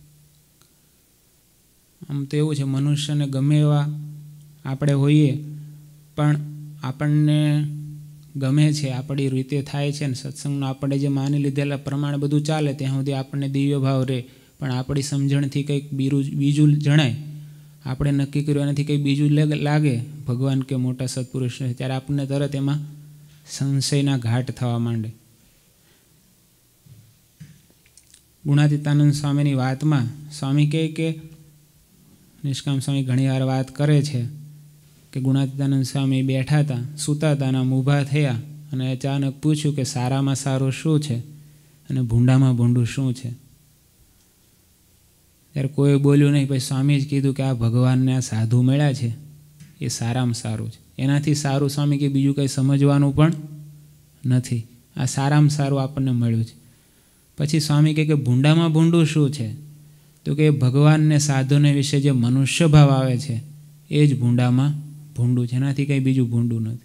આમ તો એવું છે, મનુષ્યને ગમે એવા આપણે હોઈએ પણ આપણને ગમે છે, આપણી રીતે થાય છે ને સત્સંગનો આપણે જે માની લીધેલા પ્રમાણે બધું ચાલે ત્યાં સુધી આપણને દિવ્ય ભાવ રહે, પણ આપણી સમજણથી કંઈક બીજું જણાય, આપણે નક્કી કર્યું એનાથી કંઈક બીજું લાગે ભગવાન કે મોટા સત્પુરુષ, ત્યારે આપણને તરત એમાં સંશયના ઘાટ થવા માંડે. ગુણાતીતાનંદ સ્વામીની વાતમાં સ્વામી કહે કે નિષ્કામ સ્વામી ઘણીવાર વાત કરે છે કે ગુણાતીતાનંદ સ્વામી બેઠા હતા, સૂતા હતા અને ઊભા થયા અને અચાનક પૂછ્યું કે સારામાં સારું શું છે અને ભૂંડામાં ભૂંડું શું છે? ત્યારે કોઈ બોલ્યું નહીં. પછી સ્વામી જ કીધું કે આ ભગવાનને આ સાધુ મળ્યા છે એ સારામાં સારું છે, એનાથી સારું સ્વામી કે બીજું કંઈ સમજવાનું પણ નથી, આ સારામાં સારું આપણને મળ્યું છે. પછી સ્વામી કહે કે ભૂંડામાં ભૂંડું શું છે? તો કે ભગવાનને સાધુને વિશે જે મનુષ્ય ભાવ આવે છે એ જ ભૂંડામાં ભૂંડું છે, એનાથી કંઈ બીજું ભૂંડું નથી.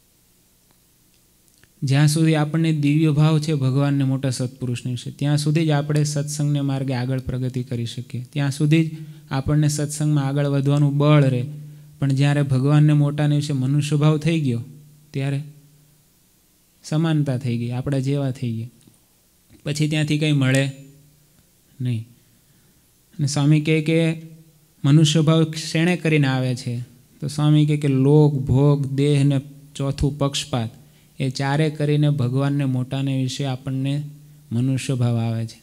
જ્યાં સુધી આપણને દિવ્ય ભાવ છે ભગવાનને મોટા સત્પુરુષને વિશે, ત્યાં સુધી જ આપણે સત્સંગને માર્ગે આગળ પ્રગતિ કરી શકીએ, ત્યાં સુધી જ આપણને સત્સંગમાં આગળ વધવાનું બળ રહે. પણ જ્યારે ભગવાનને મોટાને વિશે મનુષ્ય ભાવ થઈ ગયો ત્યારે સમાનતા થઈ ગઈ, આપણા જેવા થઈ ગયા, પછી ત્યાંથી કંઈ મળે નહીં. અને સ્વામી કહે કે મનુષ્ય ભાવ શેણે કરીને આવે છે? તો સ્વામી કહે કે લોક, ભોગ, દેહ ને ચોથું પક્ષપાત, એ ચારે કરીને ભગવાનને મોટાને વિશે આપણને મનુષ્ય ભાવ આવે છે.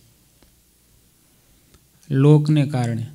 લોકને કારણે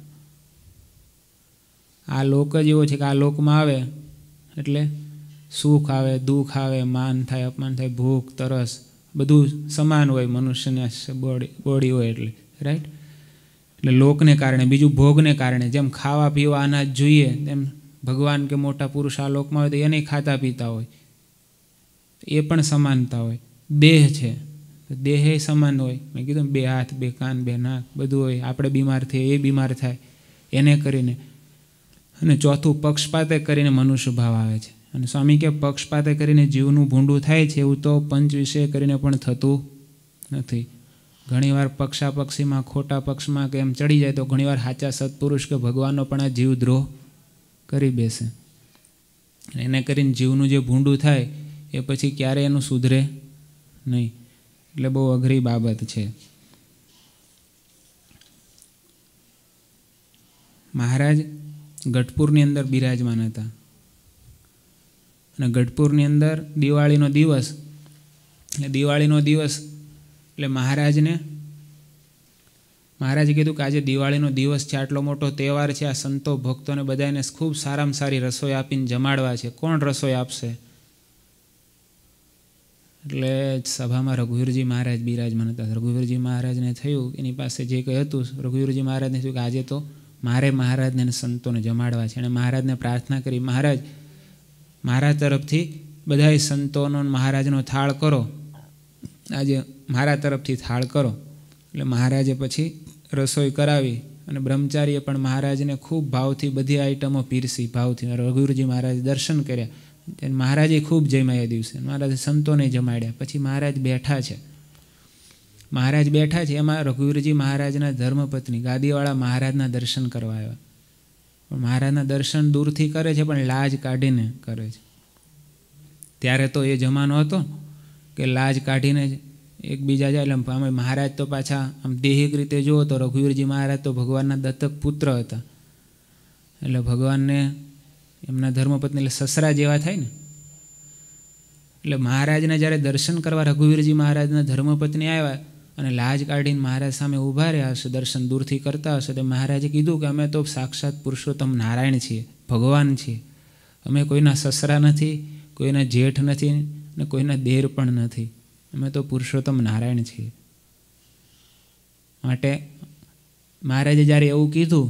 આ લોક જ એવો છે કે આ લોકમાં આવે એટલે સુખ આવે, દુઃખ આવે, માન થાય, અપમાન થાય, ભૂખ, તરસ બધું સમાન હોય મનુષ્યને બોડી હોય એટલે, રાઈટ? એટલે લોકને કારણે. બીજું ભોગને કારણે, જેમ ખાવા પીવા અનાજ જોઈએ તેમ ભગવાન કે મોટા પુરુષ આ લોકમાં હોય તો એને ખાતા પીતા હોય, એ પણ સમાનતા હોય. દેહ છે, દેહ એ સમાન હોય, મેં કીધું 2 હાથ 2 કાન 2 નાક બધું હોય, આપણે બીમાર થઈએ એ બીમાર થાય એને કરીને. અને ચોથું પક્ષપાતે કરીને મનુષ્ય ભાવ આવે છે. અને સ્વામી કે પક્ષપાતે કરીને જીવનું ભૂંડું થાય છે એવું તો પંચ વિષય કરીને પણ થતું નથી. ઘણીવાર પક્ષાપક્ષીમાં ખોટા પક્ષમાં કે એમ ચડી જાય તો ઘણીવાર સાચા સત્પુરુષ કે ભગવાનનો પણ આ જીવદ્રોહ કરી બેસે. એને કરીને જીવનું જે ભૂંડું થાય એ પછી ક્યારેય એનું સુધરે નહીં. એટલે બહુ અઘરી બાબત છે. મહારાજ ગઢપુરની અંદર બિરાજમાન હતા અને ગઢપુરની અંદર દિવાળીનો દિવસ એટલે મહારાજે કીધું કે આજે દિવાળીનો દિવસ છે, આટલો મોટો તહેવાર છે, આ સંતો ભક્તોને બધાને ખૂબ સારામાં સારી રસોઈ આપીને જમાડવા છે, કોણ રસોઈ આપશે? એટલે સભામાં રઘુવીરજી મહારાજ બિરાજમાન હતા. રઘુવીરજી મહારાજને થયું, એની પાસે જે કંઈ હતું, રઘુવીરજી મહારાજને થયું કે આજે તો મારે મહારાજને અને સંતોને જમાડવા છે. એણે મહારાજને પ્રાર્થના કરી, મહારાજ મારા તરફથી બધા સંતોનો મહારાજનો થાળ કરો, આજે મારા તરફથી થાળ કરો. એટલે મહારાજે પછી રસોઈ કરાવી અને બ્રહ્મચારીએ પણ મહારાજને ખૂબ ભાવથી બધી આઈટમો પીરસી, ભાવથી. રઘુવીરજી મહારાજે દર્શન કર્યા, મહારાજે ખૂબ જમ્યા એ દિવસે, મહારાજે સંતોને જમાડ્યા. પછી મહારાજ બેઠા છે, એમાં રઘુવીરજી મહારાજના ધર્મપત્ની ગાદીવાળા મહારાજના દર્શન કરવા આવ્યા. પણ મહારાજના દર્શન દૂરથી કરે છે પણ લાજ કાઢીને કરે છે. ત્યારે તો એ જમાનો હતો કે લાજ કાઢીને એકબીજા જાય. એટલે અમે મહારાજ તો પાછા આમ દેહિક રીતે જુઓ તો રઘુવીરજી મહારાજ તો ભગવાનના દત્તક પુત્ર હતા. એટલે ભગવાનને એમના ધર્મપત્ની એટલે સસરા જેવા થાય ને. એટલે મહારાજને જ્યારે દર્શન કરવા રઘુવીરજી મહારાજના ધર્મપત્ની આવ્યા અને લાજ કાઢીને મહારાજ સામે ઊભા રહ્યા હશે, દર્શન દૂરથી કરતા હશે, તો મહારાજે કીધું કે અમે તો સાક્ષાત પુરુષોત્તમ નારાયણ છીએ, ભગવાન છીએ, અમે કોઈના સસરા નથી, કોઈના જેઠ નથી ને કોઈના દેર પણ નથી, અમે તો પુરુષોત્તમ નારાયણ છીએ. માટે મહારાજે જ્યારે એવું કીધું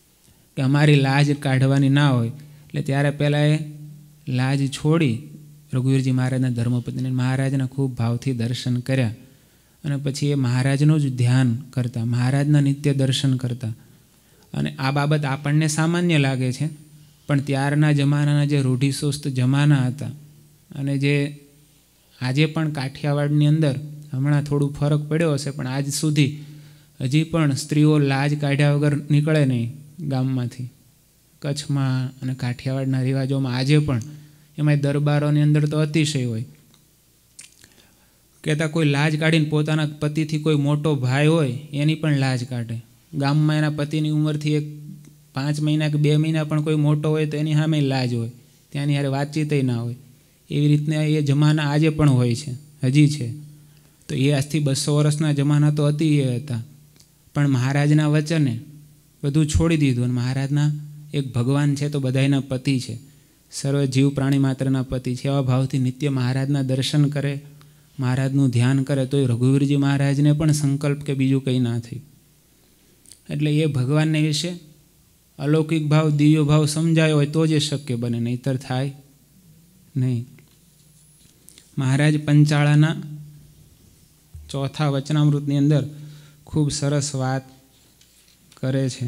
કે અમારી લાજ કાઢવાની ના હોય, એટલે ત્યારે પહેલાં એ લાજ છોડી રઘુવીરજી મહારાજના ધર્મપત્નીને મહારાજના ખૂબ ભાવથી દર્શન કર્યા અને પછી એ મહારાજનું જ ધ્યાન કરતા, મહારાજના નિત્ય દર્શન કરતા. અને આ બાબત આપણને સામાન્ય લાગે છે, પણ ત્યારના જમાનાના જે રૂઢિસુસ્ત જમાના હતા અને જે આજે પણ કાઠિયાવાડની અંદર હમણાં થોડું ફરક પડ્યો હશે, પણ આજ સુધી હજી પણ સ્ત્રીઓ લાજ કાઢ્યા વગર નીકળે નહીં ગામમાંથી. કચ્છમાં અને કાઠિયાવાડના રિવાજોમાં આજે પણ એમાં દરબારોની અંદર તો અતિશય હોય. કહેતા કોઈ લાજ કાઢીને પોતાના પતિથી કોઈ મોટો ભાઈ હોય એની પણ લાજ કાઢે. ગામમાં એના પતિની ઉંમરથી 5 મહિના કે 2 મહિના પણ કોઈ મોટો હોય તો એની સામે લાજ હોય, ત્યાંની હારે વાતચીતય ના હોય. એવી રીતના એ જમાના આજે પણ હોય છે, હજી છે. તો એ આજથી 200 વર્ષના જમાના તો અતિ એ હતા, પણ મહારાજના વચને બધું છોડી દીધું. અને મહારાજના એક ભગવાન છે તો બધાયના પતિ છે, સર્વ જીવ પ્રાણી માત્રના પતિ છે. એવા ભાવથી નિત્ય મહારાજના દર્શન કરે, મહારાજનું ધ્યાન કરે. તો એ રઘુવીરજી મહારાજને પણ સંકલ્પ કે બીજું કંઈ ના થયું. એટલે એ ભગવાનને વિશે અલૌકિક ભાવ, દિવ્ય ભાવ સમજાયો હોય તો જ એ શક્ય બને, નહીંતર થાય નહીં. મહારાજ પંચાળાના 4થા વચનામૃતની અંદર ખૂબ સરસ વાત કરે છે.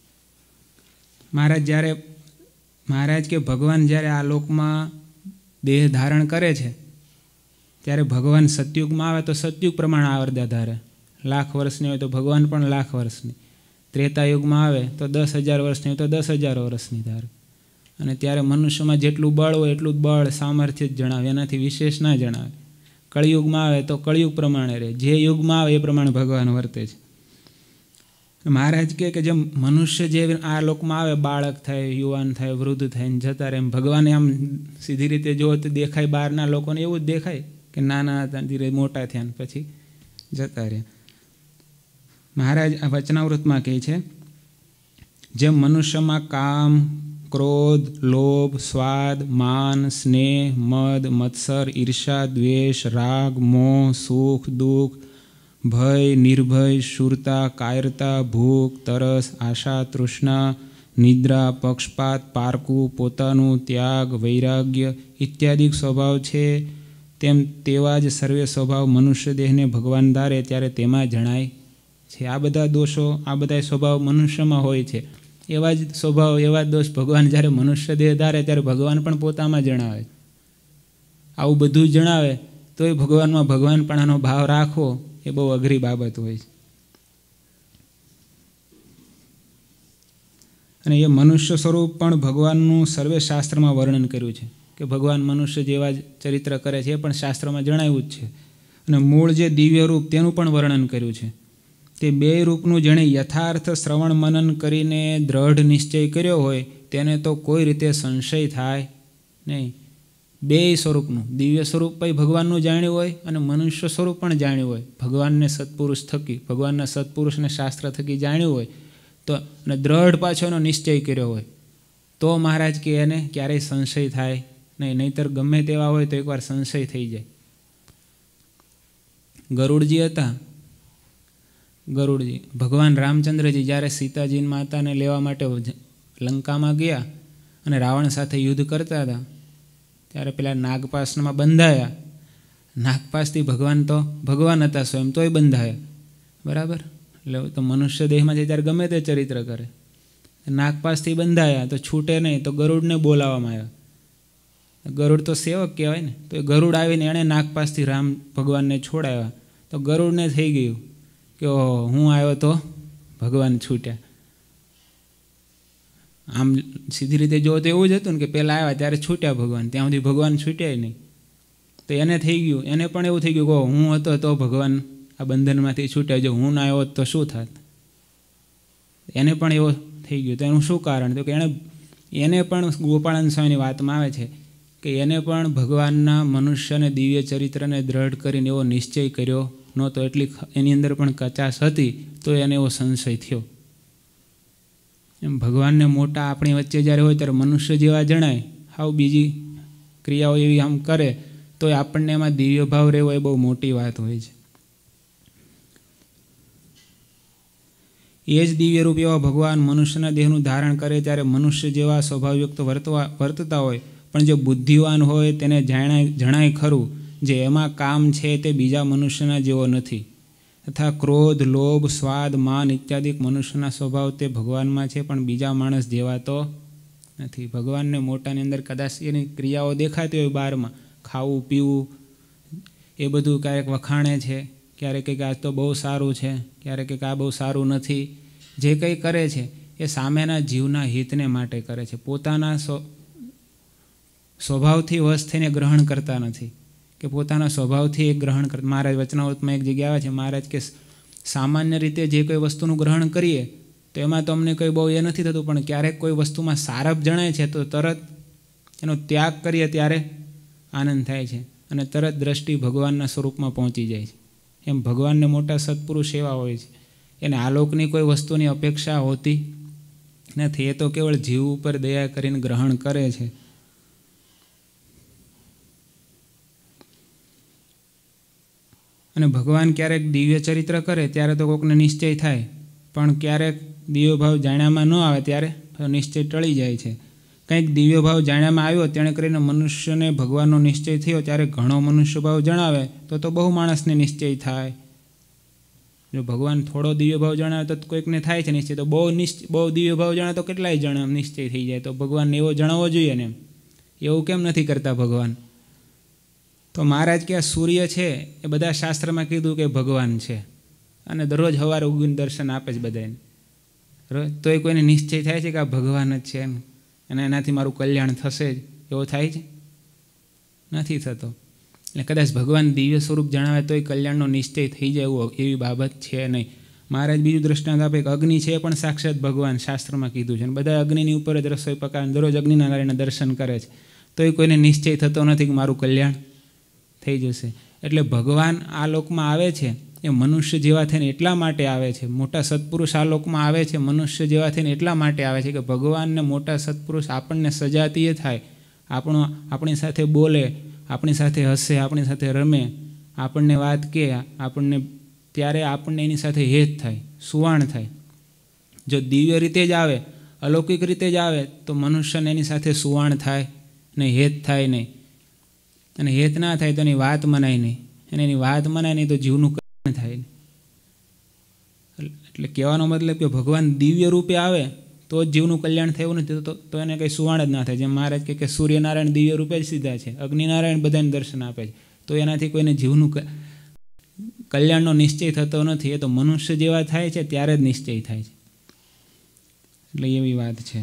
મહારાજ કે ભગવાન જ્યારે આ લોકમાં દેહ ધારણ કરે છે ત્યારે ભગવાન સતયુગમાં આવે તો સતયુગ પ્રમાણે આવરદા ધારે. 1,00,000 વર્ષની હોય તો ભગવાન પણ 1,00,000 વર્ષની. ત્રેતાયુગમાં આવે તો 10,000 વર્ષની હોય તો 10,000 વર્ષની ધારે. અને ત્યારે મનુષ્યમાં જેટલું બળ હોય એટલું જ બળ સામર્થ્ય જ જણાવે, એનાથી વિશેષ ના જણાવે. કળિયુગમાં આવે તો કળિયુગ પ્રમાણે રહે, જે યુગમાં આવે એ પ્રમાણે ભગવાન વર્તે છે. મહારાજ કહે કે જેમ મનુષ્ય જે આ લોકમાં આવે, બાળક થાય, યુવાન થાય, વૃદ્ધ થાય ને જતા રહે, એમ ભગવાને આમ સીધી રીતે જો તો દેખાય બહારના લોકોને એવું જ દેખાય કે નાના હતા ધીરે મોટા થયા ને પછી જતા રહ્યા. મહારાજ આ વચનાવૃતમાં કહે છે, જેમ મનુષ્યમાં કામ, ક્રોધ, લોભ, સ્વાદ, માન, સ્નેહ, મદ, મત્સર, ઈર્ષા, દ્વેષ, રાગ, મોહ, સુખ, દુઃખ, ભય, નિર્ભય, શૂરતા, કાયરતા, ભૂખ, તરસ, આશા, તૃષ્ણા, નિદ્રા, પક્ષપાત, પારકું, પોતાનું, ત્યાગ, વૈરાગ્ય ઇત્યાદિ સ્વભાવ છે, તેમ તેવા જ સર્વે સ્વભાવ મનુષ્ય દેહને ભગવાન ધારે ત્યારે તેમાં જણાય છે. આ બધા દોષો, આ બધા સ્વભાવ મનુષ્યમાં હોય છે. એવા જ સ્વભાવ, એવા દોષ ભગવાન જ્યારે મનુષ્ય દેહ ધારે ત્યારે ભગવાન પણ પોતામાં જણાવે. આવું બધું જણાવે તો એ ભગવાનમાં ભગવાનપણાનો ભાવ રાખવો એ બહુ અઘરી બાબત હોય છે. અને એ મનુષ્ય સ્વરૂપ પણ ભગવાનનું સર્વે શાસ્ત્રમાં વર્ણન કર્યું છે કે ભગવાન મનુષ્ય જેવા જ ચરિત્ર કરે છે, એ પણ શાસ્ત્રમાં જણાવ્યું જ છે. અને મૂળ જે દિવ્ય રૂપ તેનું પણ વર્ણન કર્યું છે. તે 2 રૂપનું જેણે યથાર્થ શ્રવણ મનન કરીને દ્રઢ નિશ્ચય કર્યો હોય તેને તો કોઈ રીતે સંશય થાય નહીં. 2 સ્વરૂપનું, દિવ્ય સ્વરૂપ પણ ભગવાનનું જાણ્યું હોય અને મનુષ્ય સ્વરૂપ પણ જાણ્યું હોય, ભગવાનને સત્પુરુષ થકી, ભગવાનના સત્પુરુષને શાસ્ત્ર થકી જાણ્યું હોય તો, અને દ્રઢ પાછો એનો નિશ્ચય કર્યો હોય તો મહારાજ કે એને ક્યારેય સંશય થાય નહીં. નહીંતર ગમે તેવા હોય તો એકવાર સંશય થઈ જાય. ગરુડજી હતા, ગરુડજી ભગવાન રામચંદ્રજી જ્યારે સીતાજી માતાને લેવા માટે લંકામાં ગયા અને રાવણ સાથે યુદ્ધ કરતા હતા ત્યારે પેલા નાગપાસમાં બંધાયા. નાગપાસથી ભગવાન તો ભગવાન હતા સ્વયં, તોય બંધાયા, બરાબર. એટલે તો મનુષ્ય દેહમાં છે ત્યારે ગમે તે ચરિત્ર કરે, નાગપાસથી બંધાયા તો છૂટે નહીં, તો ગરુડને બોલાવવામાં આવ્યા. ગરુડ તો સેવક કહેવાય ને, તો એ ગરુડ આવીને એણે નાગપાસથી રામ ભગવાનને છોડાવ્યા. તો ગરુડને થઈ ગયું કે હું આવ્યો તો ભગવાન છૂટ્યા. આમ સીધી રીતે જો તો એવું જ હતું ને કે પહેલાં આવ્યા ત્યારે છૂટ્યા ભગવાન, ત્યાં સુધી ભગવાન છૂટ્યા નહીં. તો એને થઈ ગયું, એને પણ એવું થઈ ગયું કે હું હતો તો ભગવાન આ બંધનમાંથી છૂટ્યા, જો હું ના આવ્યો તો શું થાત. એને પણ એવો થઈ ગયું. તો એનું શું કારણ? તો કે એને પણ ગોપાળાનંદ સ્વામીની વાતમાં આવે છે કે એને પણ ભગવાનના મનુષ્યને દિવ્ય ચરિત્રને દ્રઢ કરીને એવો નિશ્ચય કર્યો નહોતો, એટલી એની અંદર પણ કચાશ હતી, તો એને એવો સંશય થયો. એમ ભગવાનને મોટા આપણી વચ્ચે જ્યારે હોય ત્યારે મનુષ્ય જેવા જણાય, હાવ બીજી ક્રિયાઓ એવી આમ કરે તો આપણને એમાં દિવ્ય ભાવ રહેવો એ બહુ મોટી વાત હોય છે. એ જ દિવ્ય રૂપ એવા ભગવાન મનુષ્યના દેહનું ધારણ કરે ત્યારે મનુષ્ય જેવા સ્વભાવયુક્ત વર્તતા હોય પણ જે બુદ્ધિવાન હોય તેને જણાય ખરું જે એમાં કામ છે તે બીજા મનુષ્યના જેવો નથી, તથા ક્રોધ, લોભ, સ્વાદ, માન ઇત્યાદિ મનુષ્યના સ્વભાવ તે ભગવાનમાં છે, પણ બીજા માણસ જેવા તો નથી. ભગવાનને મોટાની અંદર કદાચ એની ક્રિયાઓ દેખાતી હોય બહારમાં, ખાવું પીવું એ બધું ક્યારેક વખાણે છે, ક્યારેક કંઈક આ તો બહુ સારું છે, ક્યારેક કંઈક આ બહુ સારું નથી. જે કંઈ કરે છે એ સામેના જીવના હિતને માટે કરે છે, પોતાના સ્વભાવથી વશ થઈને ગ્રહણ કરતા નથી કે પોતાના સ્વભાવથી એક ગ્રહણ કરતા. મહારાજ વચનામૃતમાં એક જગ્યા આવે છે, મહારાજ કે સામાન્ય રીતે જે કોઈ વસ્તુનું ગ્રહણ કરીએ તો એમાં તો અમને કંઈ બહુ એ નથી થતું, પણ ક્યારેક કોઈ વસ્તુમાં સારપ જણાય છે તો તરત એનો ત્યાગ કરીએ ત્યારે આનંદ થાય છે અને તરત દ્રષ્ટિ ભગવાનના સ્વરૂપમાં પહોંચી જાય છે. એમ ભગવાનને મોટા સત્પુરુષ એવા હોય છે, એને આલોકની કોઈ વસ્તુની અપેક્ષા હોતી નથી. એ તો કેવળ જીવ ઉપર દયા કરીને ગ્રહણ કરે છે. અને ભગવાન ક્યારેક દિવ્ય ચરિત્ર કરે ત્યારે તો કોઈકને નિશ્ચય થાય, પણ ક્યારેક દિવ્ય ભાવ જાણ્યામાં ન આવે ત્યારે નિશ્ચય ટળી જાય છે. કંઈક દિવ્ય ભાવ જાણ્યામાં આવ્યો તેણે કરીને મનુષ્યને ભગવાનનો નિશ્ચય થયો ત્યારે ઘણો મનુષ્ય ભાવ જણાવે તો બહુ માણસને નિશ્ચય થાય. જો ભગવાન થોડો દિવ્ય ભાવ જણાવે તો કોઈકને થાય છે નિશ્ચય, તો બહુ દિવ્ય ભાવ જણાવે તો કેટલાય જણા નિશ્ચય થઈ જાય. તો ભગવાનને એવો જણાવવો જોઈએ ને, એવું કેમ નથી કરતા ભગવાન? તો મહારાજ કે આ સૂર્ય છે એ બધા શાસ્ત્રમાં કીધું કે ભગવાન છે અને દરરોજ સવારે ઉગીને દર્શન આપે છે બધાને, તોય કોઈને નિશ્ચય થાય છે કે આ ભગવાન જ છે અને એનાથી મારું કલ્યાણ થશે જ, એવો થાય છે? નથી થતો. એટલે કદાચ ભગવાન દિવ્ય સ્વરૂપ જણાવે તોય કલ્યાણનો નિશ્ચય થઈ જાય એવી બાબત છે નહીં. મહારાજ બીજું દ્રષ્ટાંત આપે કે અગ્નિ છે એ પણ સાક્ષાત ભગવાન, શાસ્ત્રમાં કીધું છે. અને બધા અગ્નિની ઉપર જ રસોઈ પકાવીને દરરોજ અગ્નિનારાયણના દર્શન કરે છે, તોય કોઈને નિશ્ચય થતો નથી કે મારું કલ્યાણ થઈ જશે. એટલે ભગવાન આ લોકમાં આવે છે એ મનુષ્ય જેવા થઈને એટલા માટે આવે છે, મોટા સત્પુરુષ આ લોકમાં આવે છે મનુષ્ય જેવા થઈને એટલા માટે આવે છે કે ભગવાનને મોટા સત્પુરુષ આપણને સજાતીય થાય, આપણી સાથે બોલે, આપણી સાથે હસે, આપણી સાથે રમે, આપણને વાત કહે આપણને, ત્યારે આપણને એની સાથે હેત થાય, સુવાણ થાય. જો દિવ્ય રીતે જ આવે, અલૌકિક રીતે જ આવે તો મનુષ્યને એની સાથે સુવાણ થાય નહીં, હેત થાય નહીં. અને હેત ના થાય તો એની વાત મનાય નહીં, અને એની વાત મનાય નહીં તો જીવનું કલ્યાણ થાય નહીં. એટલે કહેવાનો મતલબ કે ભગવાન દિવ્ય રૂપે આવે તો જ જીવનું કલ્યાણ થયું નથી, તો એને કંઈ સુવાણ જ ના થાય. જેમ મહારાજ કે સૂર્યનારાયણ દિવ્ય રૂપે જ સીધા છે, અગ્નિનારાયણ બધાને દર્શન આપે છે, તો એનાથી કોઈને જીવનું કલ્યાણનો નિશ્ચય થતો નથી. એ તો મનુષ્ય જેવા થાય છે ત્યારે જ નિશ્ચય થાય છે. એટલે એવી વાત છે.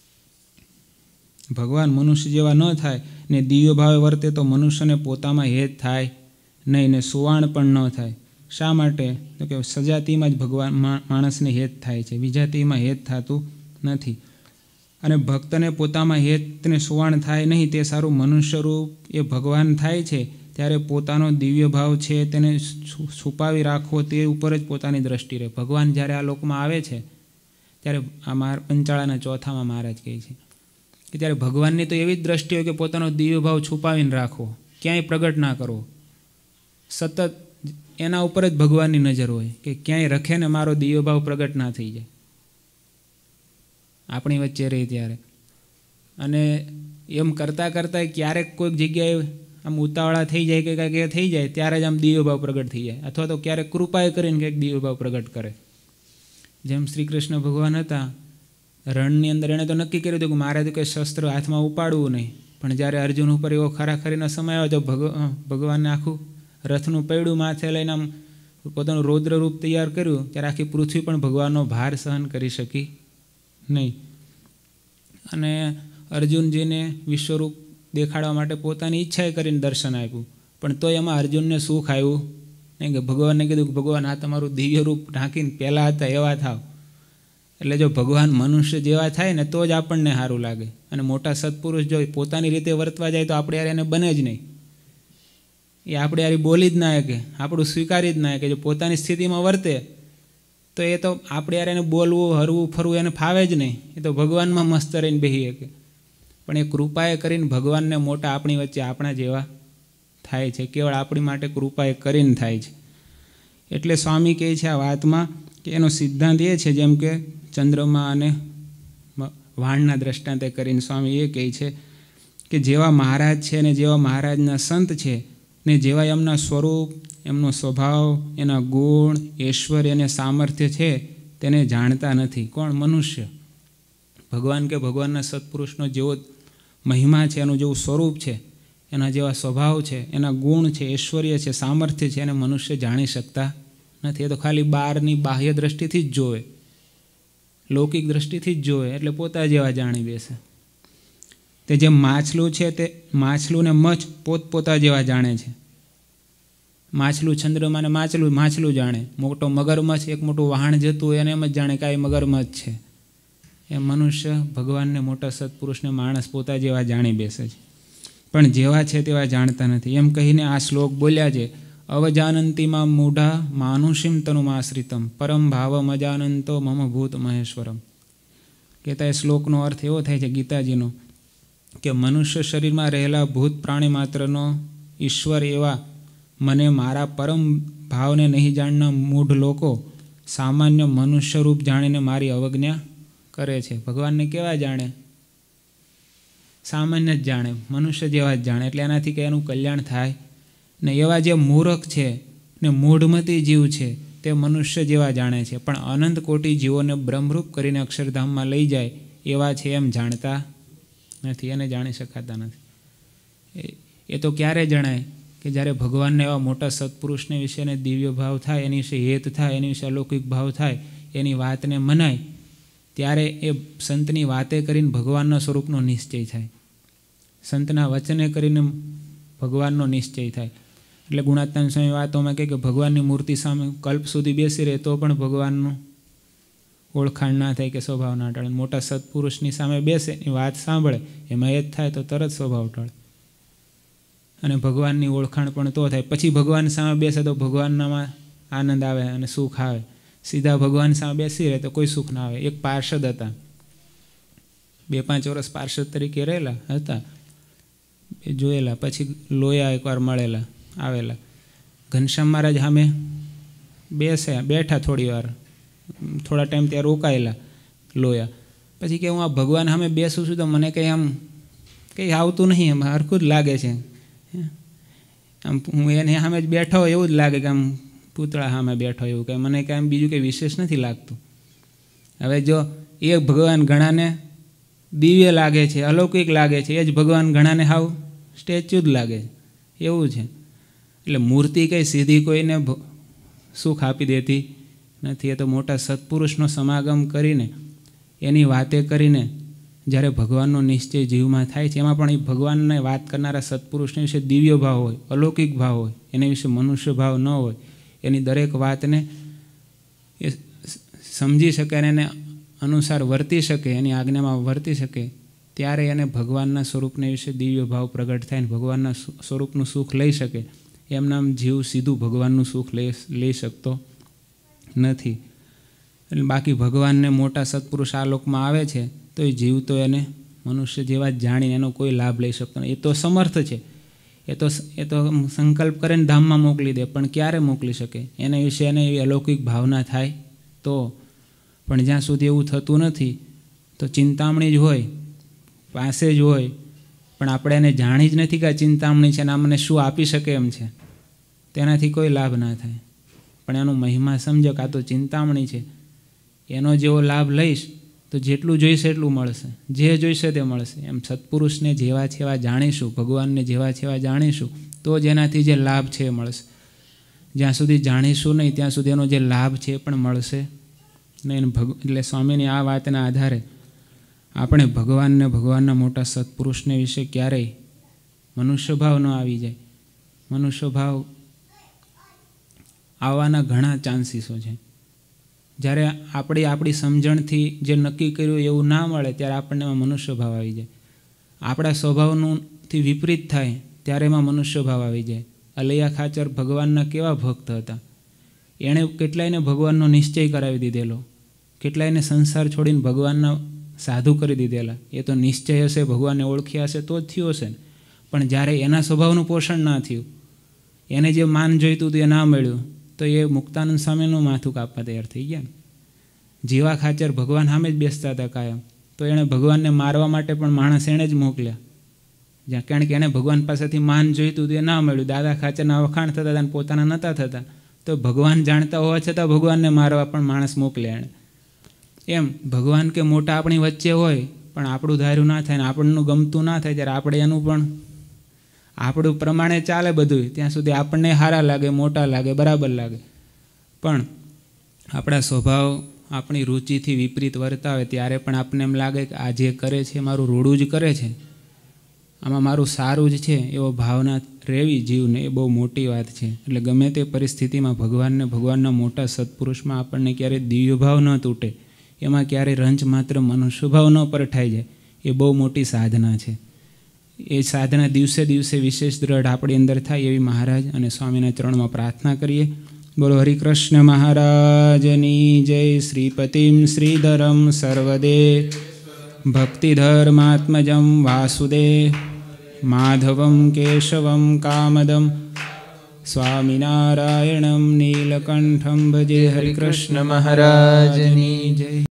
ભગવાન મનુષ્ય જેવા ન થાય ને દિવ્ય ભાવે વર્તે તો મનુષ્યને પોતામાં હેત થાય નહીં ને સુવાણ પણ ન થાય. શા માટે? તો કે સજાતિમાં જ ભગવાન માણસને હેત થાય છે, વિજાતિમાં હેત થતું નથી. અને ભક્તને પોતામાં હેતને સુવાણ થાય નહીં તે સારું. મનુષ્ય રૂપ એ ભગવાન થાય છે ત્યારે પોતાનો દિવ્ય ભાવ છે તેને છુપાવી રાખવો તે ઉપર જ પોતાની દ્રષ્ટિ રહે. ભગવાન જ્યારે આ લોકમાં આવે છે ત્યારે આ પંચાળાના ચોથામાં મહારાજ કહે છે કે ત્યારે ભગવાનની તો એવી જ દ્રષ્ટિ હોય કે પોતાનો દિવ્ય ભાવ છુપાવીને રાખવો, ક્યાંય પ્રગટ ના કરવો. સતત એના ઉપર જ ભગવાનની નજર હોય કે ક્યાંય રખે ને મારો દિવ્ય ભાવ પ્રગટ ના થઈ જાય આપણી વચ્ચે રહે ત્યારે. અને એમ કરતાં કરતાં ક્યારેક કોઈક જગ્યાએ આમ ઉતાવળા થઈ જાય કે કાંઈક એ થઈ જાય ત્યારે જ આમ દિવ્ય ભાવ પ્રગટ થઈ જાય, અથવા તો ક્યારેક કૃપાએ કરીને કંઈક દિવ્ય ભાવ પ્રગટ કરે. જેમ શ્રી કૃષ્ણ ભગવાન હતા રણની અંદર, એણે તો નક્કી કર્યું હતું કે મારે તો કંઈ શસ્ત્ર હાથમાં ઉપાડવું નહીં, પણ જ્યારે અર્જુન ઉપર એવો ખરાખરીનો સમય આવ્યો તો ભગવાનને આખું રથનું પૈડું માથે લઈને આમ પોતાનું રૌદ્ર રૂપ તૈયાર કર્યું, ત્યારે આખી પૃથ્વી પણ ભગવાનનો ભાર સહન કરી શકી નહીં. અને અર્જુનજીને વિશ્વરૂપ દેખાડવા માટે પોતાની ઈચ્છાએ કરીને દર્શન આપ્યું, પણ તોય એમાં અર્જુનને સુખ આવ્યું નહીં. કે ભગવાનને કીધું કે ભગવાન આ તમારું દિવ્ય રૂપ ઢાંકીને પહેલાં હતા એવા થાવ. એટલે જો ભગવાન મનુષ્ય જેવા થાય ને તો જ આપણને સારું લાગે. અને મોટા સત્પુરુષ જો પોતાની રીતે વર્તવા જાય તો આપણે યાર એને બને જ નહીં, એ આપણે યાર બોલી જ ના કે આપણું સ્વીકારી જ ના કે જો પોતાની સ્થિતિમાં વર્તે તો એ તો આપણે યાર એને બોલવું, હરવું, ફરવું એને ફાવે જ નહીં. એ તો ભગવાનમાં મસ્ત રહીને બેસી શકે. પણ એ કૃપાએ કરીને ભગવાનને મોટા આપણી વચ્ચે આપણા જેવા થાય છે, કેવળ આપણી માટે કૃપાએ કરીને થાય છે. એટલે સ્વામી કહે છે આ વાતમાં કે એનો સિદ્ધાંત એ છે, જેમ કે ચંદ્રમા અને વાણના દ્રષ્ટાંતે કરીને સ્વામી એ કહે છે કે જેવા મહારાજ છે ને જેવા મહારાજના સંત છે ને જેવા એમના સ્વરૂપ, એમનો સ્વભાવ, એના ગુણ, ઐશ્વર્ય અને સામર્થ્ય છે તેને જાણતા નથી. કોણ? મનુષ્ય. ભગવાન કે ભગવાનના સત્પુરુષનો જેવો મહિમા છે, એનું જેવું સ્વરૂપ છે, એના જેવા સ્વભાવ છે, એના ગુણ છે, ઐશ્વર્ય છે, સામર્થ્ય છે, એને મનુષ્ય જાણી શકતા નથી. એ તો ખાલી બહારની બાહ્ય દ્રષ્ટિથી જ જોવે, લૌકિક દ્રષ્ટિથી જ જોવે, એટલે પોતા જેવા જાણી બેસે. તે જે માછલું છે તે માછલું ને મચ્છ પોતપોતા જેવા જાણે છે. માછલું ચંદ્રમાને માછલું જાણે, મોટો મગરમચ્છ એક મોટું વહાણ જતું હોય એને એમ જ જાણે કે આ મગરમચ્છ છે. એ મનુષ્ય ભગવાનને, મોટા સત્પુરુષને માણસ પોતા જેવા જાણી બેસે છે, પણ જેવા છે તેવા જાણતા નથી. એમ કહીને આ શ્લોક બોલ્યા છે, અવજાનંતીમાં મૂઢા માનુષીમ તનુમાશ્રિતમ પરમ ભાવમ અજાનંતો મમ ભૂત મહેશ્વરમ. કહેતા એ શ્લોકનો અર્થ એવો થાય છે ગીતાજીનો કે મનુષ્ય શરીરમાં રહેલા ભૂત પ્રાણી માત્રનો ઈશ્વર એવા મને મારા પરમ ભાવને નહીં જાણના મૂઢ લોકો સામાન્ય મનુષ્ય રૂપ જાણીને મારી અવજ્ઞા કરે છે. ભગવાનને કેવા જાણે? સામાન્ય જ જાણે, મનુષ્ય જેવા જ જાણે. એટલે એનાથી કંઈ એનું કલ્યાણ થાય ને. એવા જે મૂર્ખ છે ને મૂઢમતી જીવ છે તે મનુષ્ય જેવા જાણે છે, પણ અનંત કોટી જીવોને બ્રહ્મરૂપ કરીને અક્ષરધામમાં લઈ જાય એવા છે એમ જાણતા નથી, એને જાણી શકાતા નથી. એ તો ક્યારે જણાય? કે જ્યારે ભગવાનને એવા મોટા સત્પુરુષને વિશેને દિવ્ય ભાવ થાય, એની વિશે હેત થાય, એની વિશે અલૌકિક ભાવ થાય, એની વાતને મનાય, ત્યારે એ સંતની વાતે કરીને ભગવાનના સ્વરૂપનો નિશ્ચય થાય, સંતના વચને કરીને ભગવાનનો નિશ્ચય થાય. એટલે ગુણાત્મા સ્વામી વાતોમાં કહે કે ભગવાનની મૂર્તિ સામે કલ્પ સુધી બેસી રહે તો પણ ભગવાનનું ઓળખાણ ના થાય કે સ્વભાવ ના ટળે. મોટા સત્પુરુષની સામે બેસે, એ વાત સાંભળે, એમાં એ જ થાય તો તરત સ્વભાવ ટળે અને ભગવાનની ઓળખાણ પણ તો થાય. પછી ભગવાન સામે બેસે તો ભગવાનનામાં આનંદ આવે અને સુખ આવે. સીધા ભગવાન સામે બેસી રહે તો કોઈ સુખ ના આવે. એક પાર્ષદ હતા, 2-5 વર્ષ પાર્ષદ તરીકે રહેલા હતા, જોયેલા. પછી લોયા એકવાર મળેલા, આવેલા. ઘનશ્યામ મહારાજ સામે બેઠા થોડી વાર, થોડા ટાઈમ ત્યાં રોકાયેલા લોયા. પછી કે હું આ ભગવાન સામે બેસું છું તો મને કંઈ આમ કંઈ આવતું નહીં, એમ હરખું જ લાગે છે. આમ હું એને સામે જ બેઠો હોય એવું જ લાગે કે આમ પૂતળા સામે બેઠો એવું, કંઈ મને કાંઈ બીજું કંઈ વિશેષ નથી લાગતું. હવે જો એ ભગવાન ઘણાને દિવ્ય લાગે છે, અલૌકિક લાગે છે, એ જ ભગવાન ઘણાને હાવ સ્ટેચ્યુ જ લાગે એવું છે. એટલે મૂર્તિ કંઈ સીધી કોઈને સુખ આપી દેતી નથી. એ તો મોટા સત્પુરુષનો સમાગમ કરીને, એની વાતે કરીને જ્યારે ભગવાનનો નિશ્ચય જીવમાં થાય છે, એમાં પણ એ ભગવાનને વાત કરનારા સત્પુરુષને વિશે દિવ્ય ભાવ હોય, અલૌકિક ભાવ હોય, એના વિશે મનુષ્ય ભાવ ન હોય, એની દરેક વાતને એ સમજી શકે અને એને અનુસાર વર્તી શકે, એની આજ્ઞામાં વર્તી શકે, ત્યારે એને ભગવાનના સ્વરૂપને વિશે દિવ્ય ભાવ પ્રગટ થાય ને ભગવાનના સ્વરૂપનું સુખ લઈ શકે. એમનામ જીવ સીધું ભગવાનનું સુખ લઈ શકતો નથી. એટલે બાકી ભગવાનને મોટા સત્પુરુષ આ લોકમાં આવે છે તો એ જીવ તો એને મનુષ્ય જેવા જ જાણીને એનો કોઈ લાભ લઈ શકતો નથી. એ તો સમર્થ છે, એ તો સંકલ્પ કરીને ધામમાં મોકલી દે, પણ ક્યારે મોકલી શકે? એના વિશે એને એવી અલૌકિક ભાવના થાય તો. પણ જ્યાં સુધી એવું થતું નથી તો ચિંતામણી જ હોય, પાસે જ હોય, પણ આપણે એને જાણી જ નથી કે આ ચિંતામણી છે ને આ મને શું આપી શકે એમ છે, તેનાથી કોઈ લાભ ના થાય. પણ એનો મહિમા સમજો કે આ તો ચિંતામણી છે, એનો જેવો લાભ લઈશ તો જેટલું જોઈશે એટલું મળશે, જે જોઈશે તે મળશે. એમ સત્પુરુષને જેવા છે એવા જાણીશું, ભગવાનને જેવા છે એવા જાણીશું તો જ એનાથી જે લાભ છે એ મળશે. જ્યાં સુધી જાણીશું નહીં ત્યાં સુધી એનો જે લાભ છે એ પણ મળશે નહીં. એટલે સ્વામીની આ વાતના આધારે આપણે ભગવાનને, ભગવાનના મોટા સત્પુરુષને વિશે ક્યારેય મનુષ્ય ભાવ ન આવી જાય. મનુષ્ય ભાવ આવવાના ઘણા ચાન્સીસો છે. જ્યારે આપણી સમજણથી જે નક્કી કર્યું એવું ના મળે ત્યારે આપણને એમાં મનુષ્ય ભાવ આવી જાય. આપણા સ્વભાવથી વિપરીત થાય ત્યારે એમાં મનુષ્ય ભાવ આવી જાય. અલૈયા ખાચર ભગવાનના કેવા ભક્ત હતા. એણે કેટલાયને ભગવાનનો નિશ્ચય કરાવી દીધેલો, કેટલાયને સંસાર છોડીને ભગવાનના સાધુ કરી દીધેલા. એ તો નિશ્ચય હશે, ભગવાનને ઓળખ્યા હશે તો જ થયું હશે ને. પણ જ્યારે એના સ્વભાવનું પોષણ ના થયું, એને જે માન જોઈતું હતું એ ના મળ્યું, તો એ મુક્તાનંદ સ્વામીનું માથું કાપવા તૈયાર થઈ ગયા. જીવા ખાચર ભગવાન સામે જ બેસતા હતા કાયમ, તો એણે ભગવાનને મારવા માટે પણ માણસ એણે જ મોકલ્યા. જ્યાં કારણ કે એને ભગવાન પાસેથી માન જોઈતું હતું એ ના મળ્યું, દાદા ખાચરના વખાણ થતા હતા અને પોતાના નહોતા થતા, તો ભગવાન જાણતા હોવા છતાં ભગવાનને મારવા પણ માણસ મોકલ્યા એણે. એમ ભગવાન કે મોટા આપણી વચ્ચે હોય પણ આપણું ધાર્યું ના થાય ને આપણનું ગમતું ના થાય ત્યારે આપણે એનું પણ આપણું પ્રમાણે ચાલે બધું, ત્યાં સુધી આપણને સારા લાગે, મોટા લાગે, બરાબર લાગે. પણ આપણા સ્વભાવ આપણી રુચિથી વિપરીત વર્તાવે ત્યારે પણ આપણને એમ લાગે કે આ જે કરે છે મારું રૂડું જ કરે છે, આમાં મારું સારું જ છે, એવો ભાવના રહેવી જીવને એ બહુ મોટી વાત છે. એટલે ગમે તે પરિસ્થિતિમાં ભગવાનને, ભગવાનના મોટા સત્પુરુષમાં આપણને ક્યારેય દિવ્ય ભાવ ન તૂટે, એમાં ક્યારેય રંચ માત્ર મનુષ્ય ભાવ ન પરઠાઈ જાય, એ બહુ મોટી સાધના છે. એ સાધના દિવસે દિવસે વિશેષ દ્રઢ આપણી અંદર થાય એવી મહારાજ અને સ્વામીના ચરણમાં પ્રાર્થના કરીએ. બોલો હરિકૃષ્ણ મહારાજની જય. શ્રીપતિમ શ્રીધરમ સર્વદે ભક્તિધર્માત્મજમ વાસુદેવ માધવમ કેશવમ કામદમ સ્વામિનારાયણમ નીલકંઠમ ભજે. હરિકૃષ્ણ મહારાજની જય.